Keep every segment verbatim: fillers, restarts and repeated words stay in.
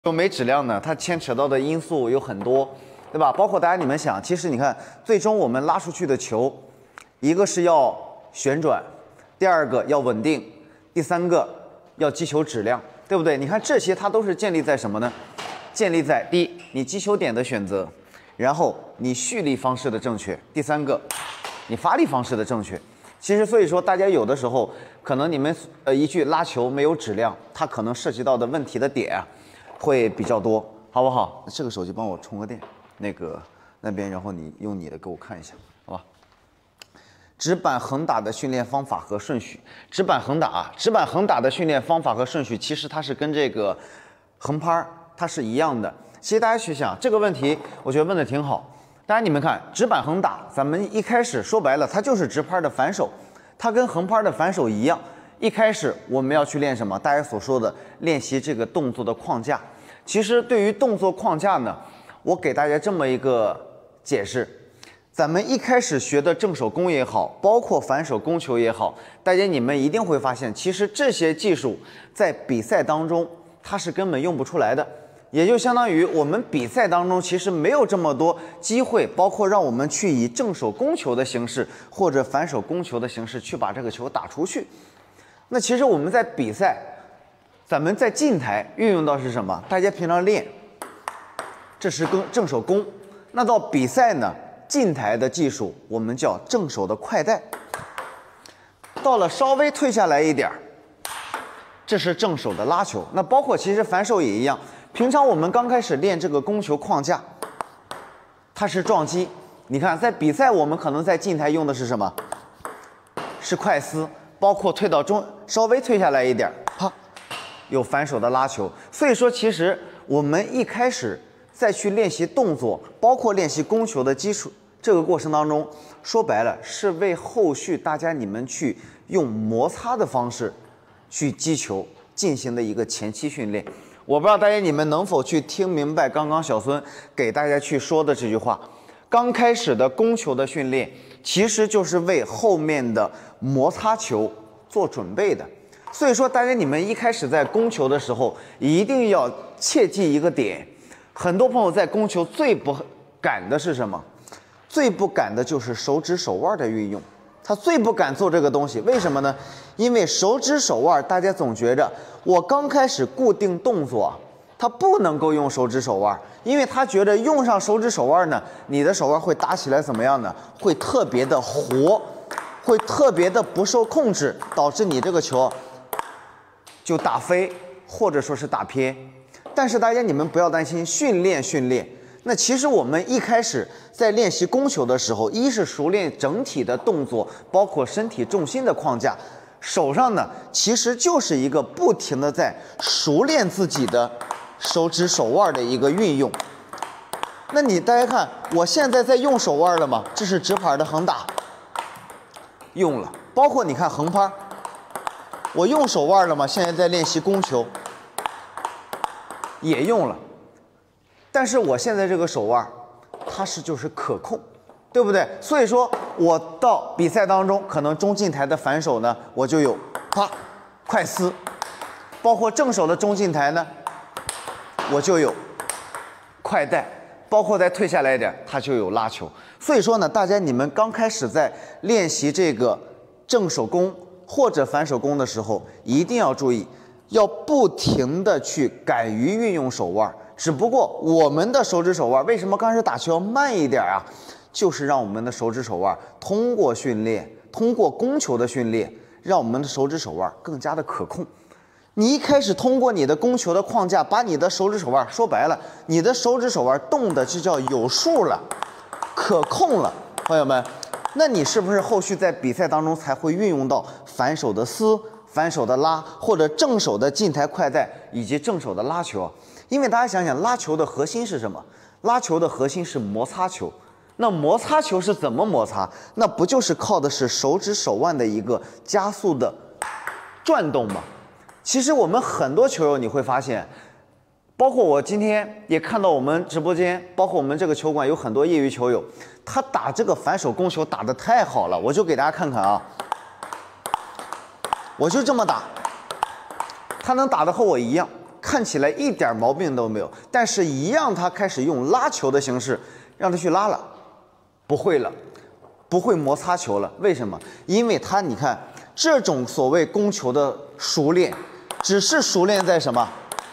球没质量呢，它牵扯到的因素有很多，对吧？包括大家你们想，其实你看，最终我们拉出去的球，一个是要旋转，第二个要稳定，第三个要击球质量，对不对？你看这些它都是建立在什么呢？建立在第一，你击球点的选择，然后你蓄力方式的正确，第三个，你发力方式的正确。其实，所以说大家有的时候可能你们呃一句拉球没有质量，它可能涉及到的问题的点啊会比较多，好不好？这个手机帮我充个电，那个那边，然后你用你的给我看一下，好吧？直板横打的训练方法和顺序，直板横打啊，直板横打的训练方法和顺序，其实它是跟这个横拍它是一样的。其实大家去想这个问题，我觉得问的挺好。大家你们看，直板横打，咱们一开始说白了，它就是直拍的反手，它跟横拍的反手一样。一开始我们要去练什么？大家所说的练习这个动作的框架。其实对于动作框架呢，我给大家这么一个解释：咱们一开始学的正手攻也好，包括反手攻球也好，大家你们一定会发现，其实这些技术在比赛当中它是根本用不出来的。也就相当于我们比赛当中其实没有这么多机会，包括让我们去以正手攻球的形式或者反手攻球的形式去把这个球打出去。那其实我们在比赛，咱们在近台运用到是什么？大家平常练，这是跟正手攻。那到比赛呢，近台的技术我们叫正手的快带。到了稍微退下来一点，这是正手的拉球。那包括其实反手也一样。平常我们刚开始练这个攻球框架，它是撞击。你看，在比赛我们可能在近台用的是什么？是快撕，包括退到中，稍微退下来一点，啪，有反手的拉球。所以说，其实我们一开始再去练习动作，包括练习攻球的基础，这个过程当中，说白了是为后续大家你们去用摩擦的方式去击球进行的一个前期训练。我不知道大家你们能否去听明白刚刚小孙给大家去说的这句话。刚开始的攻球的训练，其实就是为后面的摩擦球做准备的。所以说，大家你们一开始在攻球的时候，一定要切记一个点。很多朋友在攻球最不敢的是什么？最不敢的就是手指手腕的运用。他最不敢做这个东西，为什么呢？因为手指手腕，大家总觉着我刚开始固定动作，他不能够用手指手腕，因为他觉得用上手指手腕呢，你的手腕会打起来怎么样呢？会特别的活，会特别的不受控制，导致你这个球就打飞或者说是打偏。但是大家你们不要担心，训练训练。那其实我们一开始在练习攻球的时候，一是熟练整体的动作，包括身体重心的框架，手上呢其实就是一个不停的在熟练自己的手指手腕的一个运用。那你大家看，我现在在用手腕了吗？这是直拍的横打，用了。包括你看横拍，我用手腕了吗？现在在练习攻球，也用了。但是我现在这个手腕，它是就是可控，对不对？所以说我到比赛当中，可能中近台的反手呢，我就有啪快撕，包括正手的中近台呢，我就有快带，包括再退下来一点，它就有拉球。所以说呢，大家你们刚开始在练习这个正手攻或者反手攻的时候，一定要注意，要不停的去敢于运用手腕。只不过我们的手指手腕为什么刚开始打球要慢一点啊？就是让我们的手指手腕通过训练，通过攻球的训练，让我们的手指手腕更加的可控。你一开始通过你的攻球的框架，把你的手指手腕，说白了，你的手指手腕动的就叫有数了，可控了，朋友们。那你是不是后续在比赛当中才会运用到反手的撕、反手的拉，或者正手的近台快带以及正手的拉球？因为大家想想，拉球的核心是什么？拉球的核心是摩擦球。那摩擦球是怎么摩擦？那不就是靠的是手指手腕的一个加速的转动吗？其实我们很多球友你会发现，包括我今天也看到我们直播间，包括我们这个球馆有很多业余球友，他打这个反手攻球打得太好了，我就给大家看看啊，我就这么打，他能打得和我一样。 看起来一点毛病都没有，但是一样他开始用拉球的形式让他去拉了，不会了，不会摩擦球了。为什么？因为他你看这种所谓攻球的熟练，只是熟练在什么？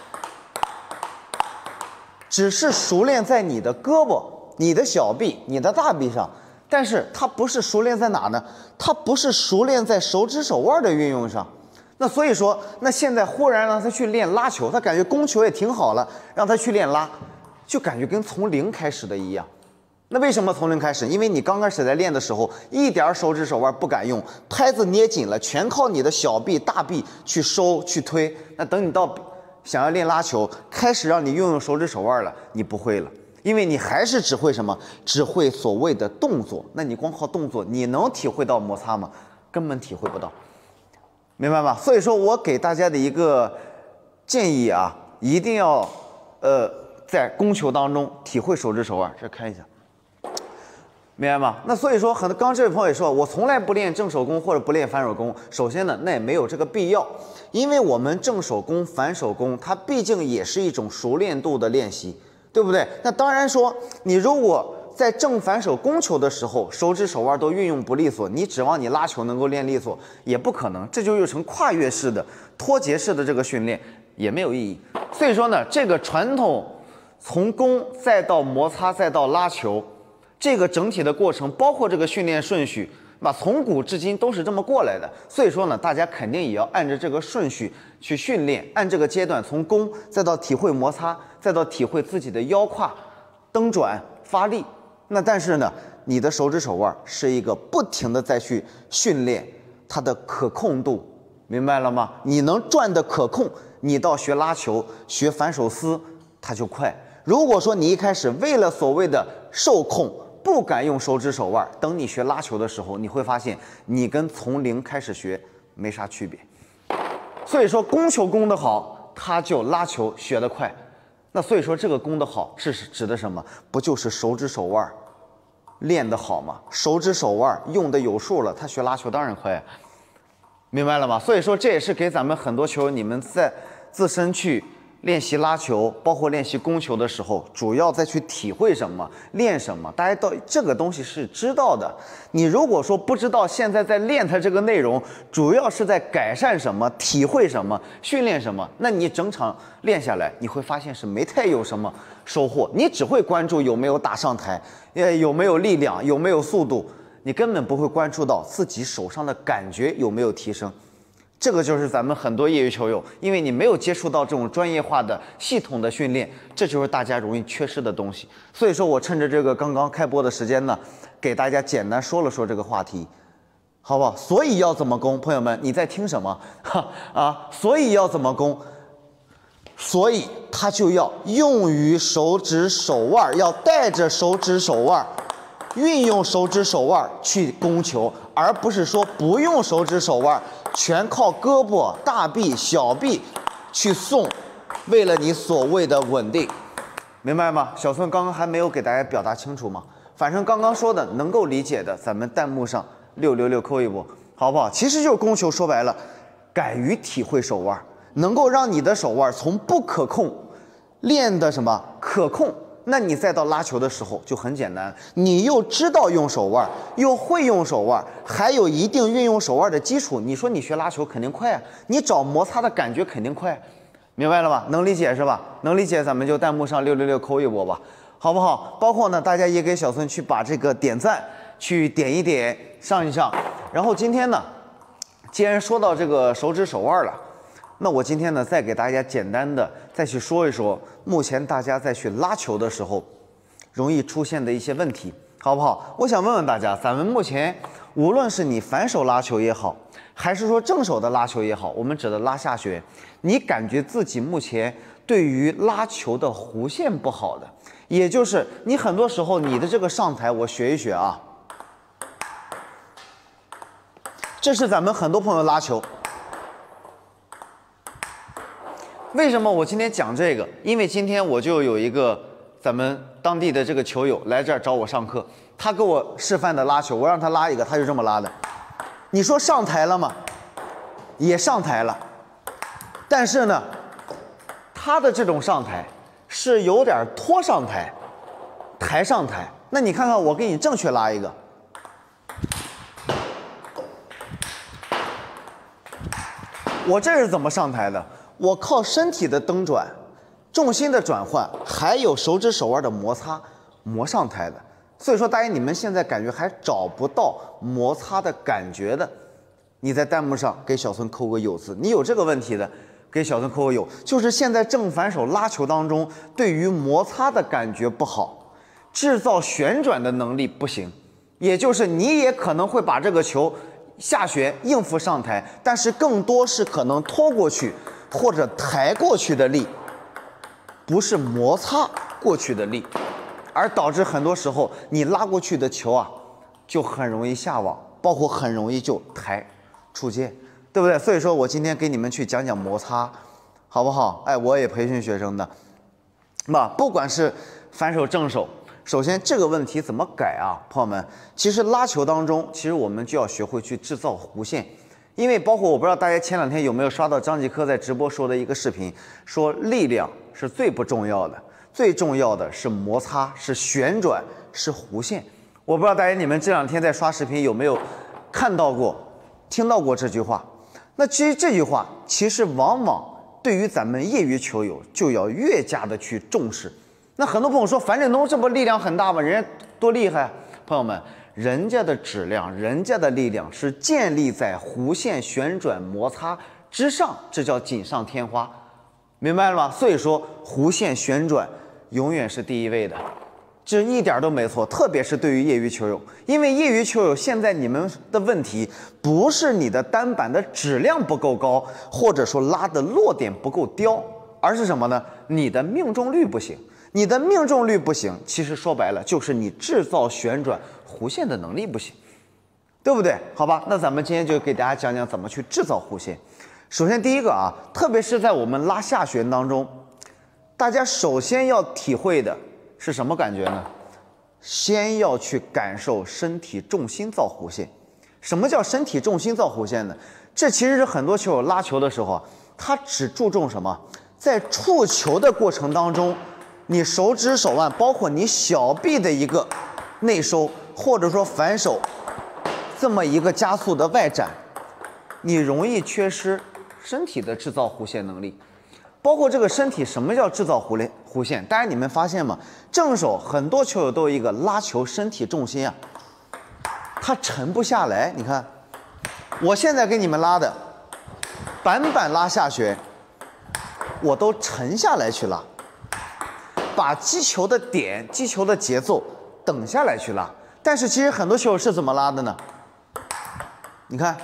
只是熟练在你的胳膊、你的小臂、你的大臂上，但是它不是熟练在哪呢？它不是熟练在手指手腕的运用上。那所以说，那现在忽然让他去练拉球，他感觉攻球也挺好了，让他去练拉，就感觉跟从零开始的一样。那为什么从零开始？因为你刚开始在练的时候，一点手指手腕不敢用，拍子捏紧了，全靠你的小臂、大臂去收、去推。那等你到想要练拉球，开始让你运用手指手腕了，你不会了，因为你还是只会什么？只会所谓的动作。那你光靠动作，你能体会到摩擦吗？根本体会不到，明白吗？所以说我给大家的一个建议啊，一定要呃在攻球当中体会手指手腕。这看一下。明白吗？那所以说，很多刚这位朋友也说，我从来不练正手攻或者不练反手攻。首先呢，那也没有这个必要，因为我们正手攻、反手攻，它毕竟也是一种熟练度的练习，对不对？那当然说，你如果在正反手攻球的时候，手指手腕都运用不利索，你指望你拉球能够练利索，也不可能。这就又成跨越式的、脱节式的这个训练，也没有意义。所以说呢，这个传统从攻再到摩擦再到拉球。这个整体的过程，包括这个训练顺序，那从古至今都是这么过来的。所以说呢，大家肯定也要按照这个顺序去训练，按这个阶段从攻，再到体会摩擦，再到体会自己的腰胯蹬转发力。那但是呢，你的手指手腕是一个不停的再去训练它的可控度，明白了吗？你能转的可控，你到学拉球、学反手撕，它就快。如果说你一开始为了所谓的受控，不敢用手指手腕，等你学拉球的时候，你会发现你跟从零开始学没啥区别。所以说攻球攻得好，他就拉球学得快。那所以说这个攻得好是指的什么？不就是手指手腕练得好吗？手指手腕用的有数了，他学拉球当然快，明白了吗？所以说这也是给咱们很多球友，你们在自身去练习拉球，包括练习攻球的时候，主要再去体会什么，练什么，大家到这个东西是知道的。你如果说不知道，现在在练它这个内容，主要是在改善什么，体会什么，训练什么，那你整场练下来，你会发现是没太有什么收获，你只会关注有没有打上台，呃，有没有力量，有没有速度，你根本不会关注到自己手上的感觉有没有提升。这个就是咱们很多业余球友，因为你没有接触到这种专业化的系统的训练，这就是大家容易缺失的东西。所以说我趁着这个刚刚开播的时间呢，给大家简单说了说这个话题，好不好？所以要怎么攻，朋友们，你在听什么？哈啊，所以要怎么攻？所以它就要用于手指手腕，要带着手指手腕，运用手指手腕去攻球，而不是说不用手指手腕，全靠胳膊、大臂、小臂去送，为了你所谓的稳定，明白吗？小孙刚刚还没有给大家表达清楚吗？反正刚刚说的能够理解的，咱们弹幕上六六六扣一波，好不好？其实就是攻球，说白了，敢于体会手腕，能够让你的手腕从不可控练的什么可控。那你再到拉球的时候就很简单，你又知道用手腕，又会用手腕，还有一定运用手腕的基础，你说你学拉球肯定快啊，你找摩擦的感觉肯定快，明白了吧？能理解是吧？能理解咱们就弹幕上六六六扣一波吧，好不好？包括呢，大家也给小孙去把这个点赞去点一点，上一上。然后今天呢，既然说到这个手指手腕了，那我今天呢，再给大家简单的再去说一说，目前大家在去拉球的时候，容易出现的一些问题，好不好？我想问问大家，咱们目前无论是你反手拉球也好，还是说正手的拉球也好，我们指的拉下旋，你感觉自己目前对于拉球的弧线不好的，也就是你很多时候你的这个上台，我学一学啊，这是咱们很多朋友拉球。为什么我今天讲这个？因为今天我就有一个咱们当地的这个球友来这儿找我上课，他给我示范的拉球，我让他拉一个，他就这么拉的。你说上台了吗？也上台了，但是呢， 他的这种上抬是有点拖上抬，抬上抬。那你看看我给你正确拉一个，我这是怎么上抬的？我靠身体的蹬转、重心的转换，还有手指手腕的摩擦磨上抬的。所以说，大家你们现在感觉还找不到摩擦的感觉的，你在弹幕上给小孙扣个有字。你有这个问题的，给小孙扣个有。就是现在正反手拉球当中，对于摩擦的感觉不好，制造旋转的能力不行，也就是你也可能会把这个球下旋应付上抬，但是更多是可能拖过去或者抬过去的力，不是摩擦过去的力，而导致很多时候你拉过去的球啊，就很容易下网，包括很容易就抬出界，对不对？所以说我今天给你们去讲讲摩擦，好不好？哎，我也培训学生的，那不管是反手正手，首先这个问题怎么改啊，朋友们？其实拉球当中，其实我们就要学会去制造弧线。因为包括我不知道大家前两天有没有刷到张继科在直播说的一个视频，说力量是最不重要的，最重要的是摩擦，是旋转，是弧线。我不知道大家你们这两天在刷视频有没有看到过、听到过这句话？那其实这句话其实往往对于咱们业余球友就要越加的去重视。那很多朋友说樊振东这不力量很大吗？人家多厉害，朋友们。人家的质量，人家的力量是建立在弧线旋转摩擦之上，这叫锦上添花，明白了吗？所以说弧线旋转永远是第一位的，这一点都没错。特别是对于业余球友，因为业余球友现在你们的问题不是你的单板的质量不够高，或者说拉的落点不够刁，而是什么呢？你的命中率不行。你的命中率不行，其实说白了就是你制造旋转弧线的能力不行，对不对？好吧，那咱们今天就给大家讲讲怎么去制造弧线。首先第一个啊，特别是在我们拉下旋当中，大家首先要体会的是什么感觉呢？先要去感受身体重心造弧线。什么叫身体重心造弧线呢？这其实是很多球友拉球的时候啊，他只注重什么？在触球的过程当中，你手指手腕包括你小臂的一个内收，或者说反手这么一个加速的外展，你容易缺失身体的制造弧线能力。包括这个身体，什么叫制造弧线？弧线，大家你们发现吗？正手很多球友都有一个拉球身体重心啊，它沉不下来。你看，我现在给你们拉的板板拉下旋，我都沉下来去拉。把击球的点、击球的节奏等下来去拉，但是其实很多球友是怎么拉的呢？你看，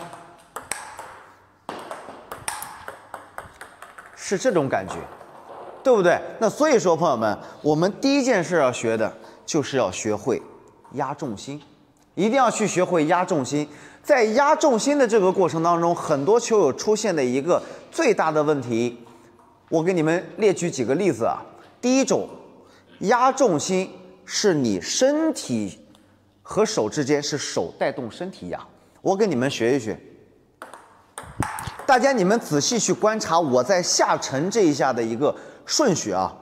是这种感觉，对不对？那所以说，朋友们，我们第一件事要学的就是要学会压重心，一定要去学会压重心。在压重心的这个过程当中，很多球友出现的一个最大的问题，我给你们列举几个例子啊。第一种。压重心是你身体和手之间是手带动身体压，我给你们学一学。大家你们仔细去观察我在下沉这一下的一个顺序啊。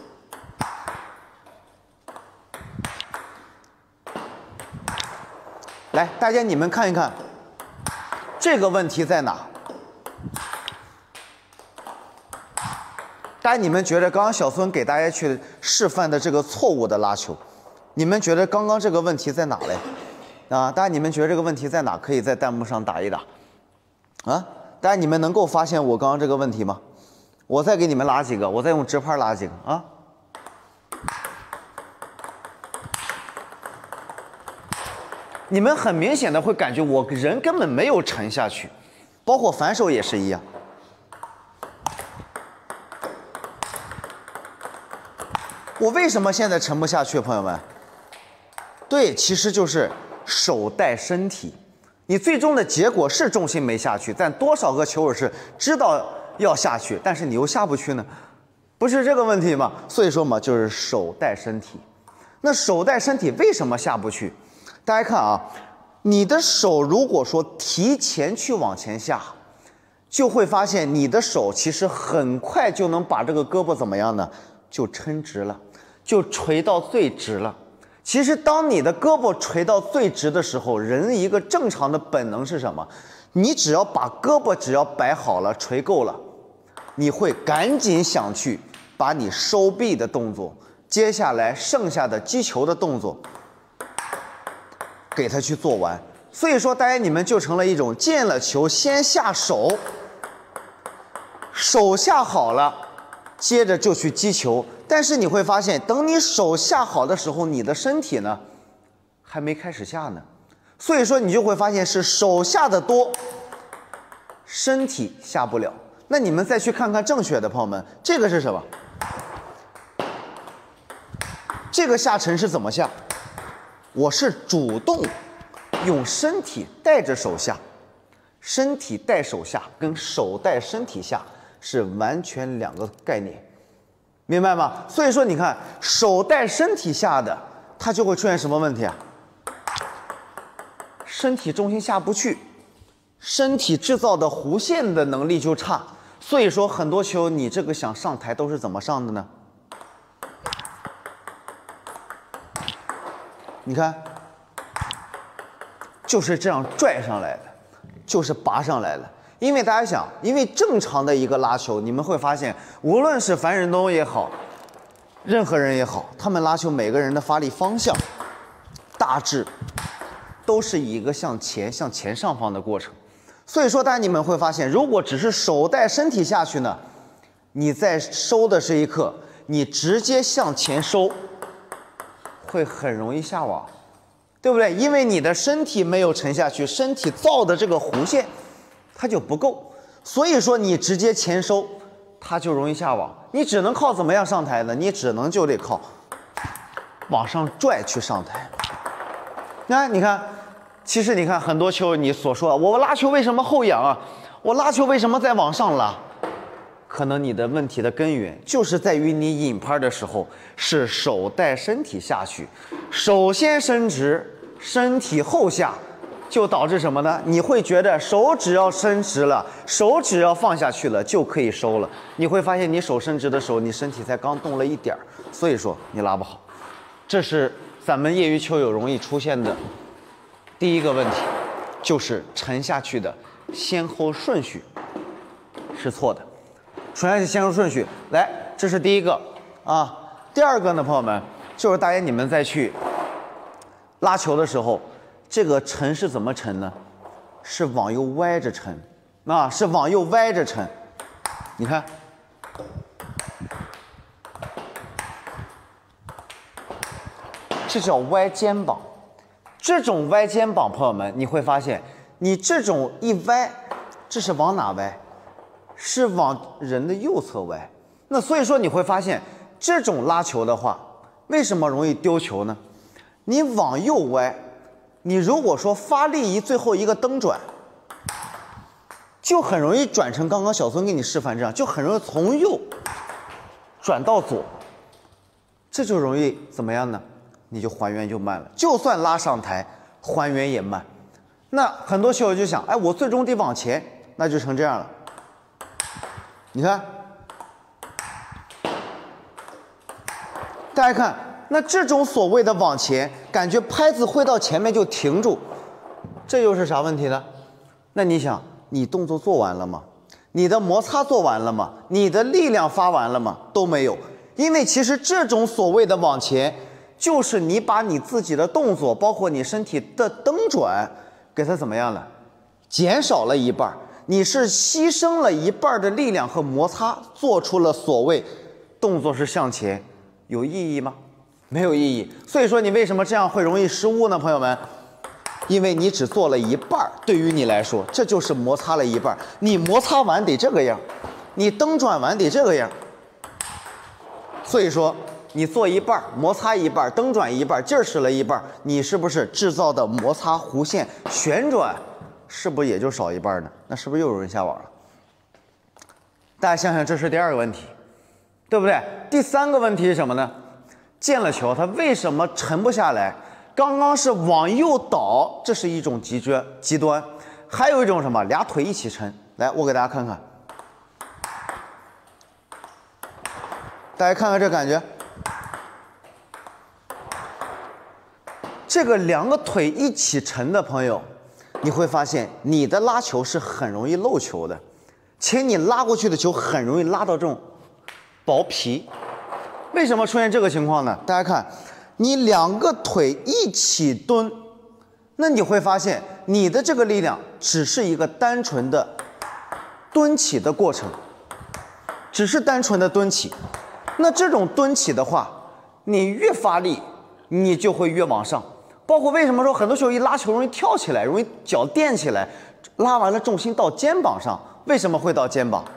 来，大家你们看一看，这个问题在哪？大家你们觉得刚刚小孙给大家去示范的这个错误的拉球，你们觉得刚刚这个问题在哪嘞？啊，大家你们觉得这个问题在哪？可以在弹幕上打一打。啊，大家你们能够发现我刚刚这个问题吗？我再给你们拉几个，我再用直拍拉几个啊。你们很明显的会感觉我人根本没有沉下去，包括反手也是一样。我为什么现在沉不下去，朋友们？对，其实就是手带身体。你最终的结果是重心没下去，但多少个球友是知道要下去，但是你又下不去呢？不是这个问题吗？所以说嘛，就是手带身体。那手带身体为什么下不去？大家看啊，你的手如果说提前去往前下， 就会发现你的手其实很快就能把这个胳膊怎么样呢？就抻直了，就垂到最直了。其实当你的胳膊垂到最直的时候，人一个正常的本能是什么？你只要把胳膊只要摆好了，垂够了，你会赶紧想去把你收臂的动作，接下来剩下的击球的动作给它去做完。所以说大家你们就成了一种见了球先下手，手下好了，接着就去击球。但是你会发现，等你手下好的时候，你的身体呢还没开始下呢。所以说你就会发现是手下的多，身体下不了。那你们再去看看正确的朋友们，这个是什么？这个下沉是怎么下？我是主动用身体带着手下，身体带手下跟手带身体下是完全两个概念，明白吗？所以说你看手带身体下的，它就会出现什么问题啊？身体重心下不去，身体制造的弧线的能力就差。所以说很多球你这个想上台都是怎么上的呢？你看就是这样拽上来的，就是拔上来了。因为大家想，因为正常的一个拉球，你们会发现无论是樊振东也好，任何人也好，他们拉球每个人的发力方向大致都是以一个向前向前上方的过程。所以说大家你们会发现，如果只是手带身体下去呢，你在收的这一刻你直接向前收会很容易下网，对不对？因为你的身体没有沉下去，身体造的这个弧线它就不够，所以说你直接前收它就容易下网。你只能靠怎么样上台呢？你只能就得靠往上拽去上台。那你看其实你看很多球你所说我拉球为什么后仰啊，我拉球为什么在往上拉，可能你的问题的根源就是在于你引拍的时候是手带身体下去，手先伸直，身体后下，就导致什么呢？你会觉得手只要伸直了，手只要放下去了就可以收了。你会发现你手伸直的时候，你身体才刚动了一点儿，所以说你拉不好。这是咱们业余球友容易出现的第一个问题，就是沉下去的先后顺序是错的。纯下去先后顺序，来，这是第一个啊。第二个呢，朋友们，就是大家你们再去拉球的时候，这个沉是怎么沉呢？是往右歪着沉，啊，是往右歪着沉。你看，这叫歪肩膀。这种歪肩膀，朋友们，你会发现，你这种一歪，这是往哪歪？是往人的右侧歪。那所以说你会发现，这种拉球的话，为什么容易丢球呢？你往右歪，你如果说发力一最后一个蹬转，就很容易转成刚刚小孙给你示范这样，就很容易从右转到左，这就容易怎么样呢？你就还原就慢了，就算拉上台，还原也慢。那很多球友就想，哎，我最终得往前，那就成这样了。你看，大家看，那这种所谓的往前，感觉拍子挥到前面就停住，这又是啥问题呢？那你想，你动作做完了吗？你的摩擦做完了吗？你的力量发完了吗？都没有。因为其实这种所谓的往前，就是你把你自己的动作，包括你身体的蹬转，给它怎么样了？减少了一半。你是牺牲了一半的力量和摩擦，做出了所谓动作是向前，有意义吗？没有意义。所以说你为什么这样会容易失误呢，朋友们？因为你只做了一半，对于你来说，这就是摩擦了一半。你摩擦完得这个样，你蹬转完得这个样。所以说你做一半，摩擦一半，蹬转一半，劲儿使了一半，你是不是制造的摩擦弧线旋转？是不是也就少一半呢？那是不是又有人下网了？大家想想，这是第二个问题，对不对？第三个问题是什么呢？见了球，它为什么沉不下来？刚刚是往右倒，这是一种极端极端，还有一种什么？俩腿一起沉。 来，我给大家看看，大家看看这感觉，这个两个腿一起沉的朋友，你会发现你的拉球是很容易漏球的，且你拉过去的球很容易拉到这种薄皮。为什么出现这个情况呢？大家看，你两个腿一起蹲，那你会发现你的这个力量只是一个单纯的蹲起的过程，只是单纯的蹲起。那这种蹲起的话，你越发力，你就会越往上。包括为什么说很多时候一拉球容易跳起来，容易脚垫起来，拉完了重心到肩膀上。为什么会到肩膀？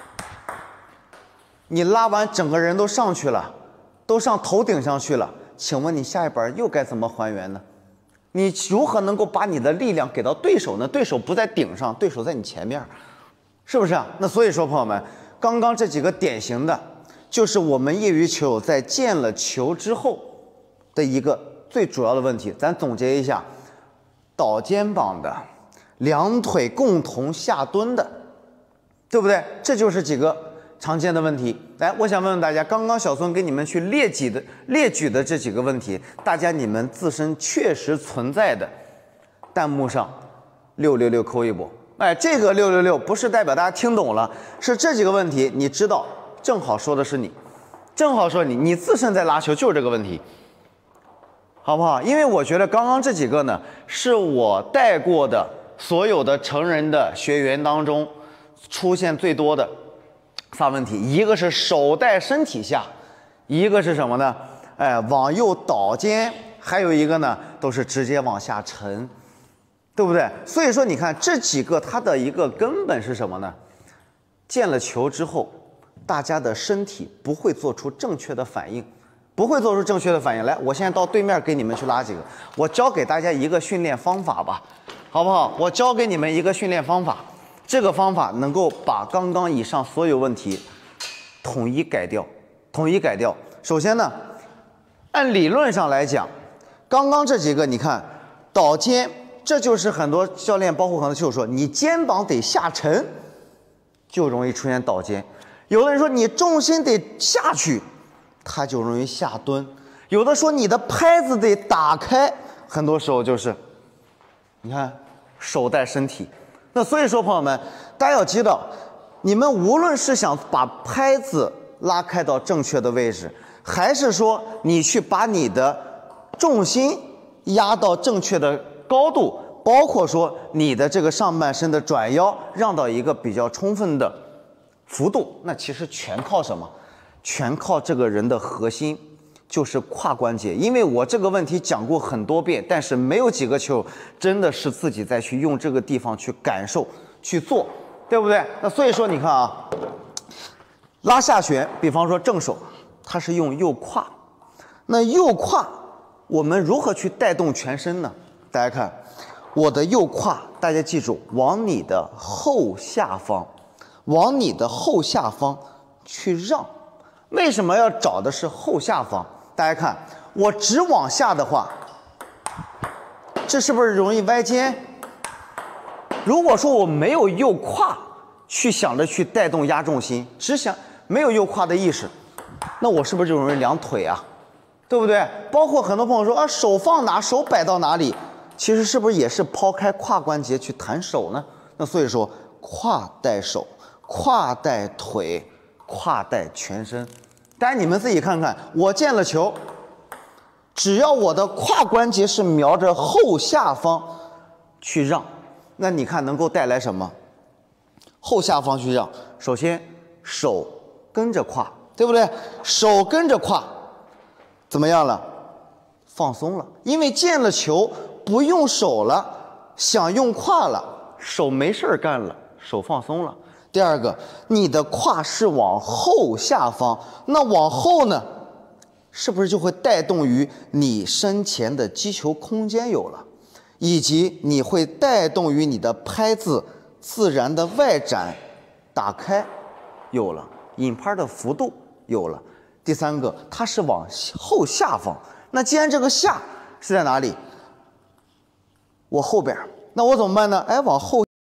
你拉完整个人都上去了，都上头顶上去了，请问你下一板又该怎么还原呢？你如何能够把你的力量给到对手呢？对手不在顶上，对手在你前面，是不是啊？那所以说朋友们，刚刚这几个典型的就是我们业余球友在见了球之后的一个最主要的问题。咱总结一下，倒肩膀的，两腿共同下蹲的，对不对？这就是几个常见的问题。来，我想问问大家，刚刚小孙给你们去列举的列举的这几个问题，大家你们自身确实存在的，弹幕上六六六扣一波。哎，这个六六六不是代表大家听懂了，是这几个问题你知道，正好说的是你，正好说你，你自身在拉球就是这个问题，好不好？因为我觉得刚刚这几个呢，是我带过的所有的成人的学员当中出现最多的仨问题，一个是手带身体下，一个是什么呢？哎，往右倒肩，还有一个呢，都是直接往下沉，对不对？所以说，你看这几个它的一个根本是什么呢？见了球之后，大家的身体不会做出正确的反应，不会做出正确的反应。来，我现在到对面给你们去拉几个，我教给大家一个训练方法吧，好不好？我教给你们一个训练方法。这个方法能够把刚刚以上所有问题统一改掉，统一改掉。首先呢，按理论上来讲，刚刚这几个你看倒肩，这就是很多教练包括很多球友说，你肩膀得下沉，就容易出现倒肩。有的人说你重心得下去，它就容易下蹲。有的说你的拍子得打开，很多时候就是你看手带身体。那所以说，朋友们，大家要知道，你们无论是想把拍子拉开到正确的位置，还是说你去把你的重心压到正确的高度，包括说你的这个上半身的转腰让到一个比较充分的幅度，那其实全靠什么？全靠这个人的核心，就是胯关节。因为我这个问题讲过很多遍，但是没有几个球真的是自己再去用这个地方去感受去做，对不对？那所以说你看啊，拉下旋，比方说正手，它是用右胯，那右胯我们如何去带动全身呢？大家看我的右胯，大家记住，往你的后下方，往你的后下方去让。为什么要找的是后下方？大家看，我直往下的话，这是不是容易歪肩？如果说我没有右胯去想着去带动压重心，只想没有右胯的意识，那我是不是就容易两腿啊？对不对？包括很多朋友说啊，手放哪，手摆到哪里，其实是不是也是抛开胯关节去弹手呢？那所以说，胯带手，胯带腿，胯带全身。大家你们自己看看，我见了球，只要我的胯关节是瞄着后下方去让，那你看能够带来什么？后下方去让，首先手跟着胯，对不对？手跟着胯，怎么样了？放松了，因为见了球不用手了，想用胯了，手没事干了，手放松了。第二个，你的胯是往后下方，那往后呢，是不是就会带动于你身前的击球空间有了，以及你会带动于你的拍子自然的外展打开有了，引拍的幅度有了。第三个，它是往后下方，那既然这个下是在哪里？我后边，那我怎么办呢？哎，往后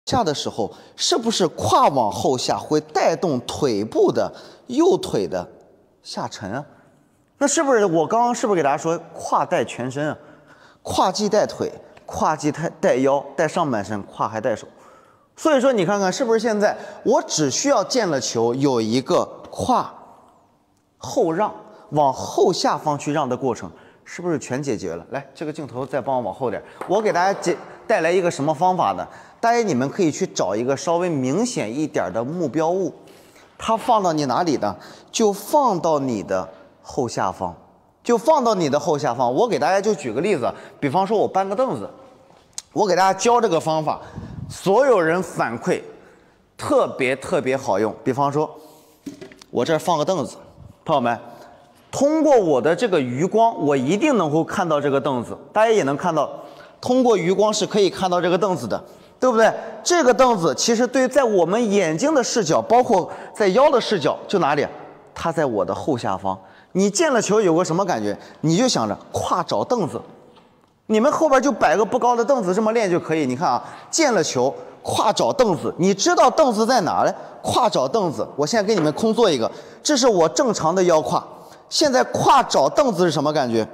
下的时候，是不是胯往后下会带动腿部的右腿的下沉啊？ 那是不是我刚刚是不是给大家说胯带全身啊？ 胯既带腿， 胯既带带腰，带上半身，胯还带手。所以说你看看是不是现在我只需要见了球有一个胯后让，往后下方去让的过程，是不是全解决了？来，这个镜头再帮我往后点，我给大家解带来一个什么方法呢？大家你们可以去找一个稍微明显一点的目标物， 它放到你哪里呢？就放到你的后下方，就放到你的后下方。我给大家就举个例子，比方说我搬个凳子，我给大家教这个方法，所有人反馈特别特别好用。比方说，我这儿放个凳子，朋友们，通过我的这个余光，我一定能够看到这个凳子，大家也能看到，通过余光是可以看到这个凳子的。对不对？这个凳子其实对在我们眼睛的视角，包括在腰的视角，就哪里？它在我的后下方。你见了球有个什么感觉？你就想着胯找凳子，你们后边就摆个不高的凳子，这么练就可以。你看啊，见了球胯找凳子，你知道凳子在哪嘞？胯找凳子。我现在给你们空做一个，这是我正常的腰胯。现在胯找凳子是什么感觉？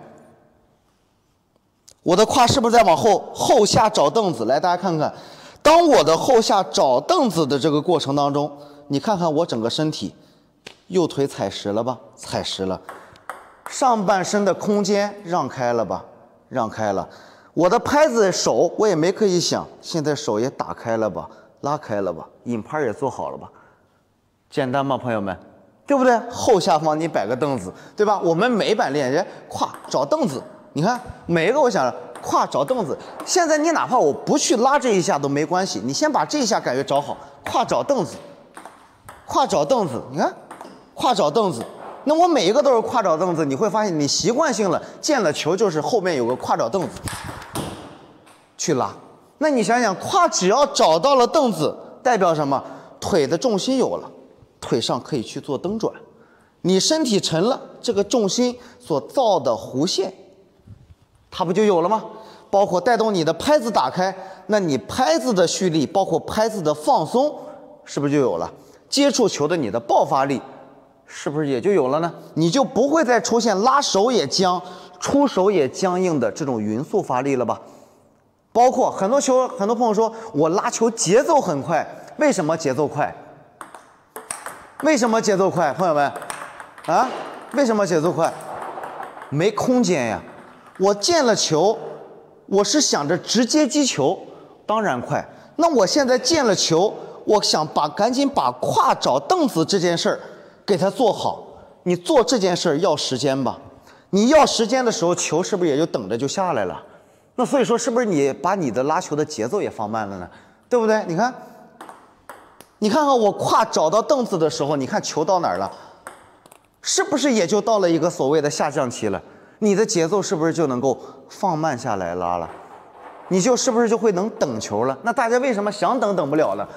我的胯是不是在往后后下找凳子？来，大家看看，当我的后下找凳子的这个过程当中，你看看我整个身体，右腿踩实了吧？踩实了，上半身的空间让开了吧？让开了。我的拍子手我也没刻意想，现在手也打开了吧？拉开了吧？引拍也做好了吧？简单吗，朋友们？对不对？后下方你摆个凳子，对吧？我们每板练人胯找凳子。你看每一个，我想胯找凳子。现在你哪怕我不去拉这一下都没关系，你先把这一下感觉找好。胯找凳子，胯找凳子，你看，胯找凳子。那我每一个都是胯找凳子，你会发现你习惯性了，见了球就是后面有个胯找凳子去拉。那你想想，胯只要找到了凳子，代表什么？腿的重心有了，腿上可以去做蹬转。你身体沉了，这个重心所造的弧线，它不就有了吗？包括带动你的拍子打开，那你拍子的蓄力，包括拍子的放松，是不是就有了？接触球的你的爆发力，是不是也就有了呢？你就不会再出现拉手也僵、出手也僵硬的这种匀速发力了吧？包括很多球，很多朋友说我拉球节奏很快，为什么节奏快？为什么节奏快？朋友们，啊，为什么节奏快？没空间呀！我见了球，我是想着直接击球，当然快。那我现在见了球，我想把赶紧把胯找凳子这件事儿给它做好。你做这件事儿要时间吧？你要时间的时候，球是不是也就等着就下来了？那所以说，是不是你把你的拉球的节奏也放慢了呢？对不对？你看，你看看我胯找到凳子的时候，你看球到哪儿了？是不是也就到了一个所谓的下降期了？你的节奏是不是就能够放慢下来拉了？你就是不是就会能等球了？那大家为什么想等等不了呢？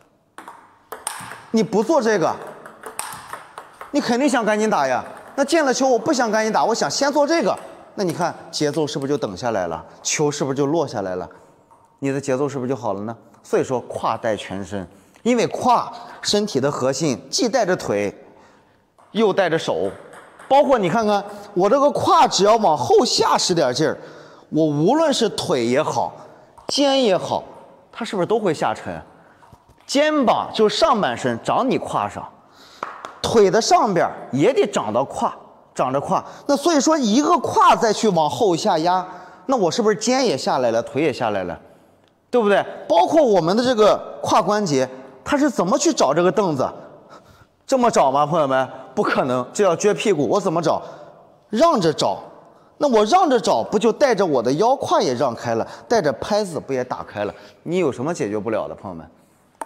你不做这个，你肯定想赶紧打呀。那见了球我不想赶紧打，我想先做这个。那你看节奏是不是就等下来了？球是不是就落下来了？你的节奏是不是就好了呢？所以说胯带全身，因为胯身体的核心既带着腿，又带着手。包括你看看我这个胯，只要往后下使点劲儿，我无论是腿也好，肩也好，它是不是都会下沉？肩膀就是上半身长你胯上，腿的上边也得长到胯，长着胯。那所以说一个胯再去往后下压，那我是不是肩也下来了，腿也下来了，对不对？包括我们的这个胯关节，它是怎么去找这个凳子？这么找吗，朋友们？不可能，这要撅屁股。我怎么找？让着找。那我让着找，不就带着我的腰胯也让开了，带着拍子不也打开了？你有什么解决不了的，朋友们？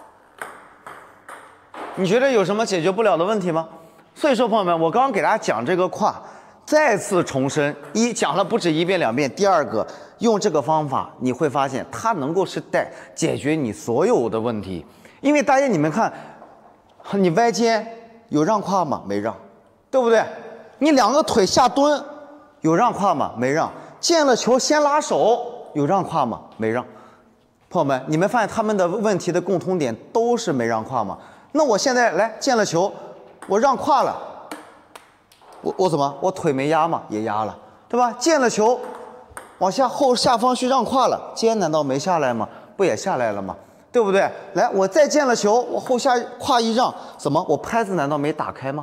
你觉得有什么解决不了的问题吗？所以说，朋友们，我刚刚给大家讲这个胯，再次重申，一讲了不止一遍两遍。第二个，用这个方法，你会发现它能够是带解决你所有的问题。因为大家你们看，你歪肩有让胯吗？没让，对不对？你两个腿下蹲有让胯吗？没让。见了球先拉手有让胯吗？没让。 朋友们，你们发现他们的问题的共通点都是没让胯吗？那我现在来见了球，我让胯了，我我怎么？我腿没压吗？也压了，对吧？见了球，往下后下方去让胯了，肩难道没下来吗？不也下来了吗？对不对？来，我再见了球，我后下胯一让，怎么？我拍子难道没打开吗？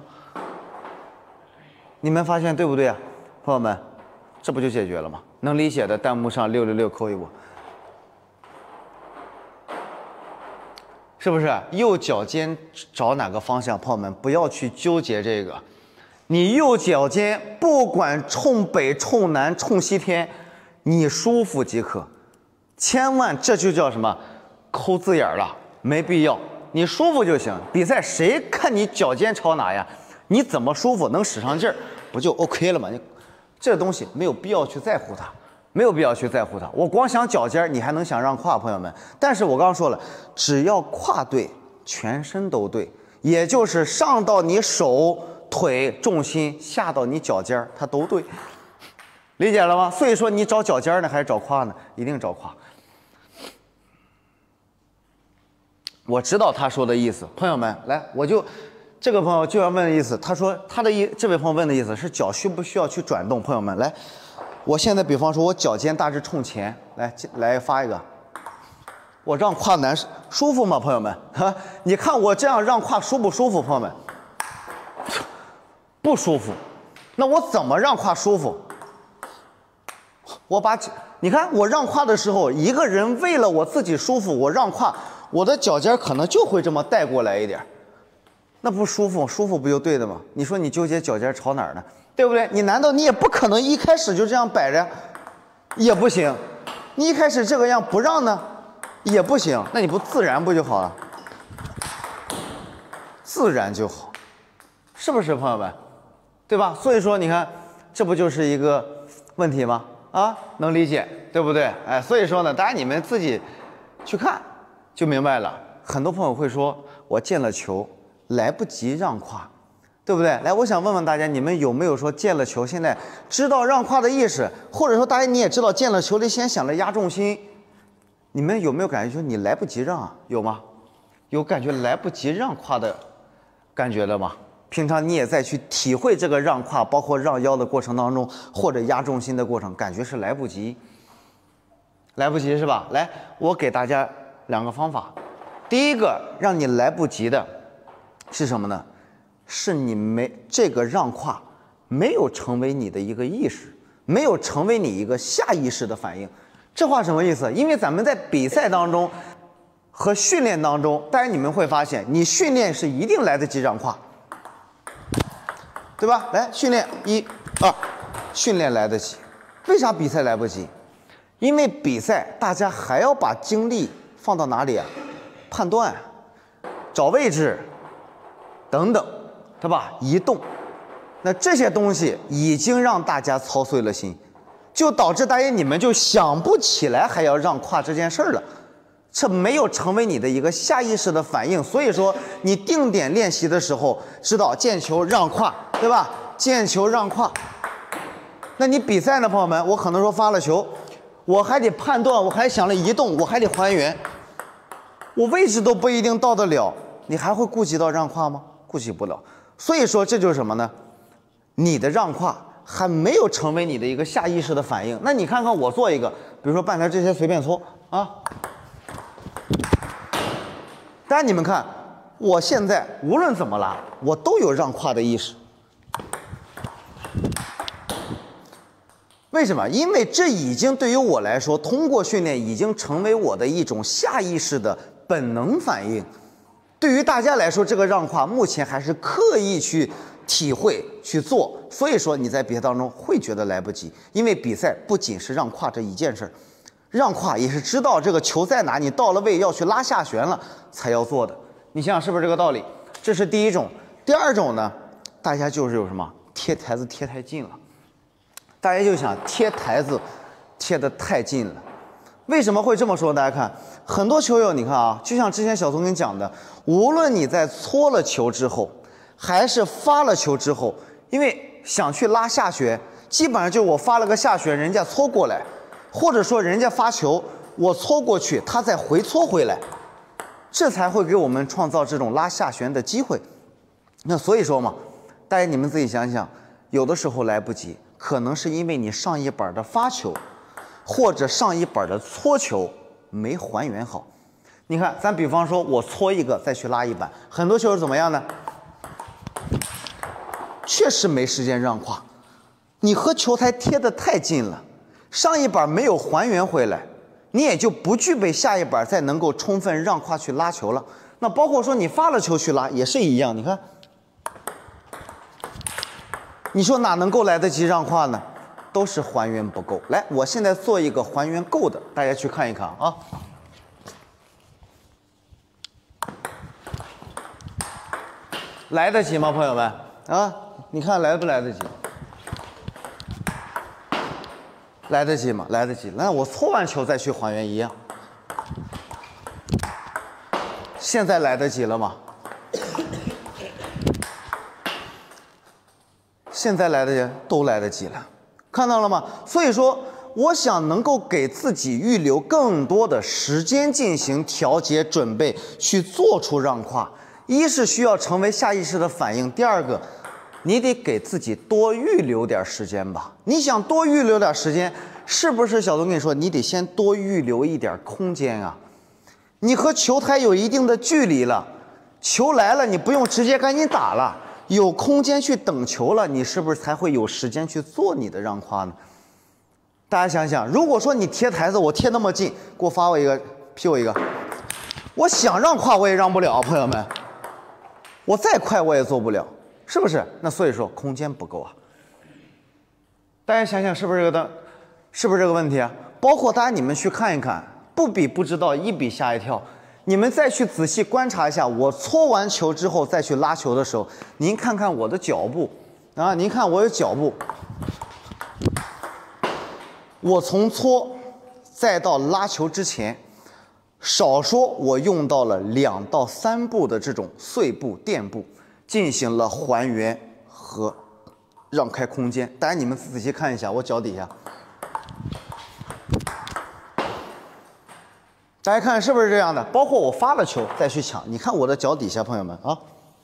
你们发现对不对啊，朋友们？这不就解决了吗？能理解的弹幕上六六六扣一我。是不是右脚尖找哪个方向？朋友们不要去纠结这个，你右脚尖不管冲北、冲南、冲西天，你舒服即可。千万这就叫什么？抠字眼了，没必要。你舒服就行。比赛谁看你脚尖朝哪呀？你怎么舒服能使上劲儿，不就 OK 了吗？你这东西没有必要去在乎它。没有必要去在乎它，我光想脚尖，你还能想让胯，朋友们。但是我刚刚说了，只要胯对，全身都对，也就是上到你手、腿重心，下到你脚尖，它都对，理解了吗？所以说你找脚尖呢，还是找胯呢？一定找胯。我知道他说的意思，朋友们，来，我就这个朋友就要问的意思，他说他的意，这位朋友问的意思是脚需不需要去转动？朋友们，来。我现在比方说，我脚尖大致冲前，来来发一个，我让胯难舒服吗？朋友们，哈，你看我这样让胯舒不舒服？朋友们，不舒服。那我怎么让胯舒服？我把，你看我让胯的时候，一个人为了我自己舒服，我让胯，我的脚尖可能就会这么带过来一点，那不舒服，舒服不就对的吗？你说你纠结脚尖朝哪儿呢？对不对？你难道你也不可能一开始就这样摆着，也不行。你一开始这个样不让呢，也不行。那你不自然不就好了？自然就好，是不是朋友们？对吧？所以说你看，这不就是一个问题吗？啊，能理解，对不对？哎，所以说呢，大家你们自己去看就明白了。很多朋友会说，我见了球来不及让胯。对不对？来，我想问问大家，你们有没有说见了球，现在知道让胯的意识，或者说大家你也知道见了球，你先想着压重心，你们有没有感觉说你来不及让啊？有吗？有感觉来不及让胯的感觉了吗？平常你也在去体会这个让胯，包括让腰的过程当中，或者压重心的过程，感觉是来不及，来不及是吧？来，我给大家两个方法，第一个让你来不及的是什么呢？是你没这个让胯没有成为你的一个意识，没有成为你一个下意识的反应。这话什么意思？因为咱们在比赛当中和训练当中，当然你们会发现，你训练是一定来得及让胯，对吧？来，训练一、二，训练来得及。为啥比赛来不及？因为比赛大家还要把精力放到哪里啊？判断、找位置等等。对吧？移动，那这些东西已经让大家操碎了心，就导致大家你们就想不起来还要让胯这件事儿了，这没有成为你的一个下意识的反应。所以说，你定点练习的时候，知道见球让胯，对吧？见球让胯。那你比赛呢，朋友们？我可能说发了球，我还得判断，我还想了移动，我还得还原，我位置都不一定到得了，你还会顾及到让胯吗？顾及不了。所以说这就是什么呢？你的让胯还没有成为你的一个下意识的反应。那你看看我做一个，比如说半台这些随便搓啊。当然你们看，我现在无论怎么拉，我都有让胯的意识。为什么？因为这已经对于我来说，通过训练已经成为我的一种下意识的本能反应。对于大家来说，这个让胯目前还是刻意去体会去做，所以说你在比赛当中会觉得来不及，因为比赛不仅是让胯这一件事儿，让胯也是知道这个球在哪，你到了位要去拉下旋了才要做的。你想想是不是这个道理？这是第一种。第二种呢，大家就是有什么贴台子贴太近了，大家就想贴台子贴得太近了。为什么会这么说？大家看，很多球友，你看啊，就像之前小松跟你讲的，无论你在搓了球之后，还是发了球之后，因为想去拉下旋，基本上就我发了个下旋，人家搓过来，或者说人家发球， 我搓过去，它再回搓回来，这才会给我们创造这种拉下旋的机会。那所以说嘛，大家你们自己想想，有的时候来不及，可能是因为你上一板的发球，或者上一板的搓球没还原好。你看，咱比方说我搓一个再去拉一板，很多球是怎么样呢？确实没时间让胯，你和球台贴得太近了，上一板没有还原回来，你也就不具备下一板再能够充分让胯去拉球了。那包括说你发了球去拉也是一样，你看，你说哪能够来得及让胯呢？都是还原不够。来，我现在做一个还原够的，大家去看一看啊。来得及吗，朋友们？啊，你看来不来得及？来得及吗？来得及。那我搓完球再去还原一样。现在来得及了吗？现在来得及，都来得及了，看到了吗？所以说，我想能够给自己预留更多的时间进行调节、准备，去做出让胯。一是需要成为下意识的反应，第二个，你得给自己多预留点时间吧。你想多预留点时间，是不是小东跟你说，你得先多预留一点空间啊？你和球台有一定的距离了，球来了，你不用直接赶紧打了，有空间去等球了，你是不是才会有时间去做你的让胯呢？大家想想，如果说你贴台子，我贴那么近，给我发我一个，批我一个，我想让胯我也让不了，朋友们。我再快我也做不了，是不是？那所以说空间不够啊。大家想想是不是这个的，是不是这个问题啊？包括大家你们去看一看，不比不知道，一比吓一跳。你们再去仔细观察一下，我搓完球之后再去拉球的时候，您看看我的脚步啊，您看我有脚步，我从搓再到拉球之前。少说我用到了两到三步的这种碎步、垫步，进行了还原和让开空间。大家你们仔细看一下，我脚底下，大家看是不是这样的？包括我发了球再去抢，你看我的脚底下，朋友们啊，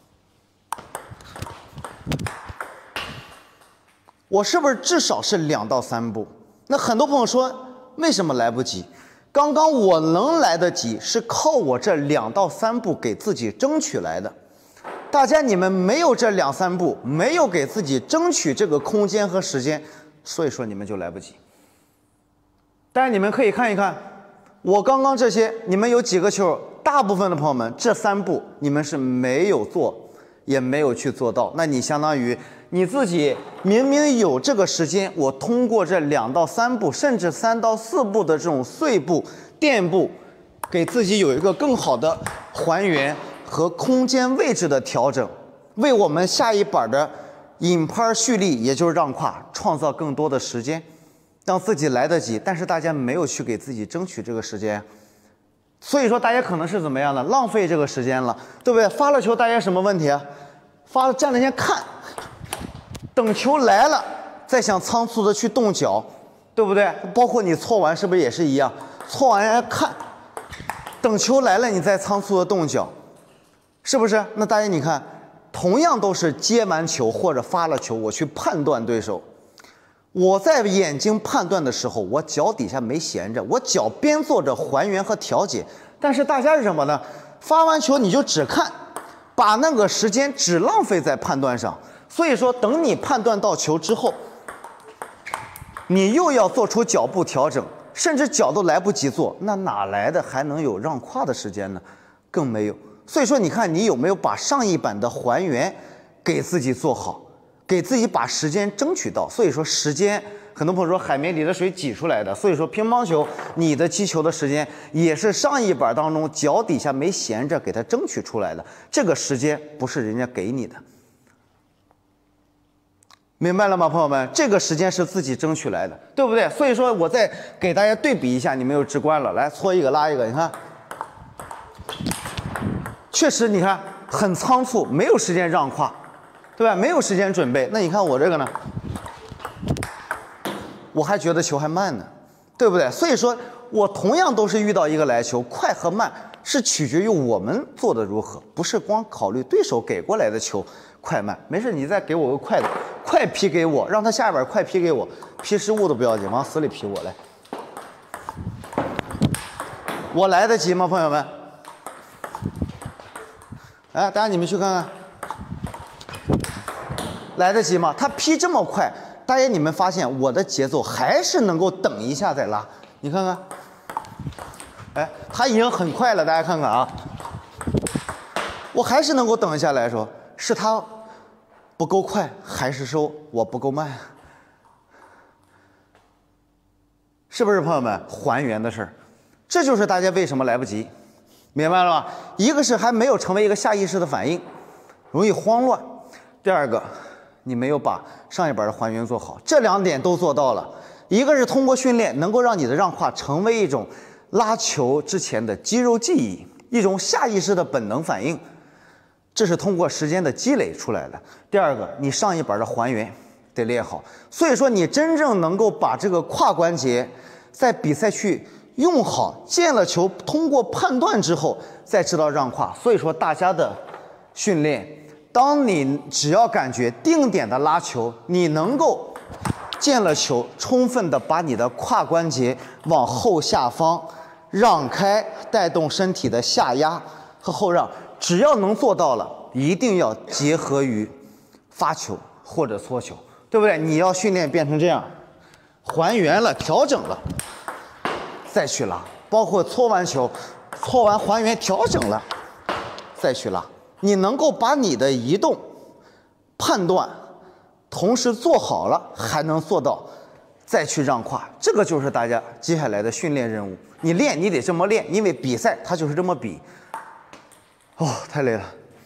我是不是至少是两到三步？那很多朋友说，为什么来不及？刚刚我能来得及，是靠我这两到三步给自己争取来的。大家你们没有这两三步，没有给自己争取这个空间和时间，所以说你们就来不及。但是你们可以看一看，我刚刚这些，你们有几个球？大部分的朋友们，这三步你们是没有做，也没有去做到。那你相当于你自己明明有这个时间，我通过这两到三步，甚至三到四步的这种碎步、垫步，给自己有一个更好的还原和空间位置的调整，为我们下一板的引拍蓄力，也就是让胯，创造更多的时间，让自己来得及。但是大家没有去给自己争取这个时间，所以说大家可能是怎么样的，浪费这个时间了，对不对？发了球，大家什么问题啊？发了站在那看。等球来了，再想仓促的去动脚，对不对？包括你搓完是不是也是一样？搓完人家看，等球来了你再仓促的动脚，是不是？那大家你看，同样都是接完球或者发了球，我去判断对手。我在眼睛判断的时候，我脚底下没闲着，我脚边做着还原和调节。但是大家是什么呢？发完球你就只看，把那个时间只浪费在判断上。所以说，等你判断到球之后，你又要做出脚步调整，甚至脚都来不及做，那哪来的还能有让胯的时间呢？更没有。所以说，你看你有没有把上一板的还原给自己做好，给自己把时间争取到。所以说，时间很多朋友说海绵里的水挤出来的，所以说乒乓球你的击球的时间也是上一板当中脚底下没闲着给它争取出来的，这个时间不是人家给你的。明白了吗，朋友们？这个时间是自己争取来的，对不对？所以说，我再给大家对比一下，你们就直观了。来，搓一个拉一个，你看，确实，你看很仓促，没有时间让胯，对吧？没有时间准备。那你看我这个呢，我还觉得球还慢呢， 对不对？所以说我同样都是遇到一个来球，快和慢是取决于我们做的如何，不是光考虑对手给过来的球快慢。没事，你再给我个快的，快劈给我，让他下一板快劈给我，劈失误都不要紧，往死里劈我来。我来得及吗，朋友们？哎，大家你们去看看，来得及吗？他劈这么快，大家你们发现我的节奏还是能够等一下再拉，你看看，哎，他已经很快了，大家看看啊，我还是能够等一下来说，是他不够快，还是说我不够慢？是不是朋友们？还原的事儿，这就是大家为什么来不及。明白了吧？一个是还没有成为一个下意识的反应，容易慌乱；第二个，你没有把上一板的还原做好，这两点都做到了。一个是通过训练能够让你的让胯成为一种拉球之前的肌肉记忆，一种下意识的本能反应，这是通过时间的积累出来的。第二个，你上一板的还原得练好，所以说你真正能够把这个胯关节在比赛去用好，见了球，通过判断之后再知道让胯。所以说大家的训练，当你只要感觉定点的拉球，你能够见了球，充分的把你的胯关节往后下方让开，带动身体的下压和后让，只要能做到了，一定要结合于发球或者搓球，对不对？你要训练变成这样，还原了，调整了。再去拉，包括搓完球，搓完还原调整了，再去拉，你能够把你的移动判断同时做好了，还能做到再去让胯，这个就是大家接下来的训练任务。你练你得这么练，因为比赛它就是这么比。哦，太累了，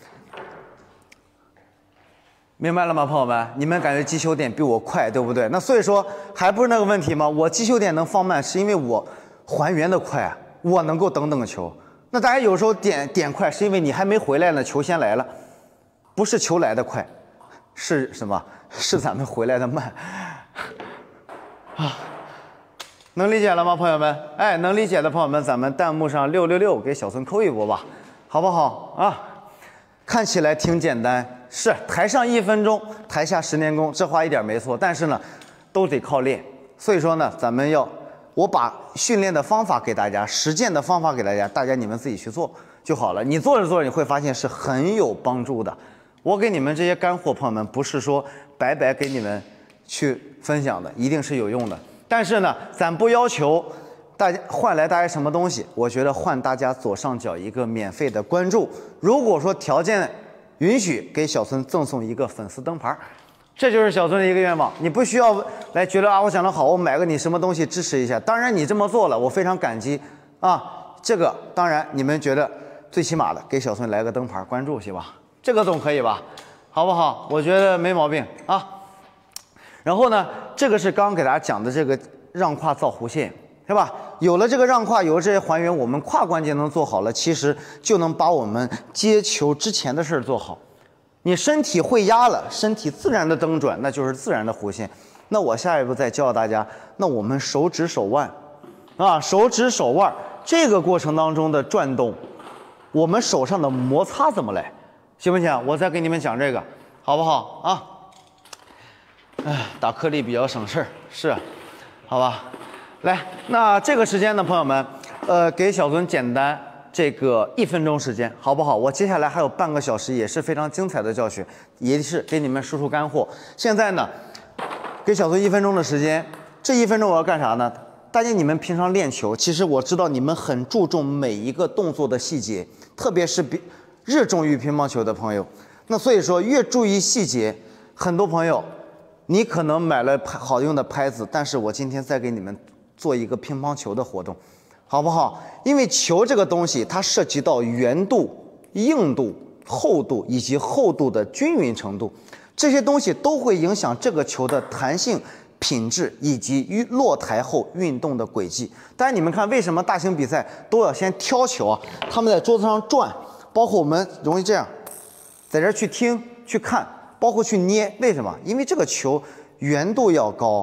明白了吗，朋友们？你们感觉击球点比我快，对不对？那所以说还不是那个问题吗？我击球点能放慢，是因为我还原的快，我能够等等球。那大家有时候点点快，是因为你还没回来呢，球先来了，不是球来的快，是什么？是咱们回来的慢。啊，能理解了吗，朋友们？哎，能理解的朋友们，咱们弹幕上六六六给小孙扣一波吧，好不好啊？看起来挺简单，是台上一分钟，台下十年功，这话一点没错。但是呢，都得靠练。所以说呢，咱们要我把训练的方法给大家，实践的方法给大家，大家你们自己去做就好了。你做着做着，你会发现是很有帮助的。我给你们这些干货，朋友们，不是说白白给你们去分享的，一定是有用的。但是呢，咱不要求大家换来大家什么东西，我觉得换大家左上角一个免费的关注。如果说条件允许，给小孙赠送一个粉丝灯牌，这就是小孙的一个愿望。你不需要来觉得啊，我讲的好，我买个你什么东西支持一下。当然你这么做了，我非常感激啊。这个当然你们觉得最起码的给小孙来个灯牌关注行吧？这个总可以吧？好不好？我觉得没毛病啊。然后呢，这个是刚刚给大家讲的这个让胯造弧线，是吧？有了这个让胯，有了这些还原，我们胯关节能做好了，其实就能把我们接球之前的事儿做好。你身体会压了，身体自然的蹬转，那就是自然的弧线。那我下一步再教大家，那我们手指手腕，啊，手指手腕这个过程当中的转动，我们手上的摩擦怎么来，行不行？我再给你们讲这个，好不好啊？哎，打颗粒比较省事儿，是，好吧？来，那这个时间呢，朋友们，呃，给小孙简单这个一分钟时间，好不好？我接下来还有半个小时，也是非常精彩的教学，也是给你们输出干货。现在呢，给小孙一分钟的时间，这一分钟我要干啥呢？大家你们平常练球，其实我知道你们很注重每一个动作的细节，特别是比热衷于乒乓球的朋友。那所以说，越注意细节，很多朋友，你可能买了好用的拍子，但是我今天再给你们做一个乒乓球的活动，好不好？因为球这个东西，它涉及到圆度、硬度、厚度以及厚度的均匀程度，这些东西都会影响这个球的弹性、品质以及于落台后运动的轨迹。当然，你们看为什么大型比赛都要先挑球啊？他们在桌子上转，包括我们容易这样，在这儿去听、去看，包括去捏，为什么？因为这个球圆度要高。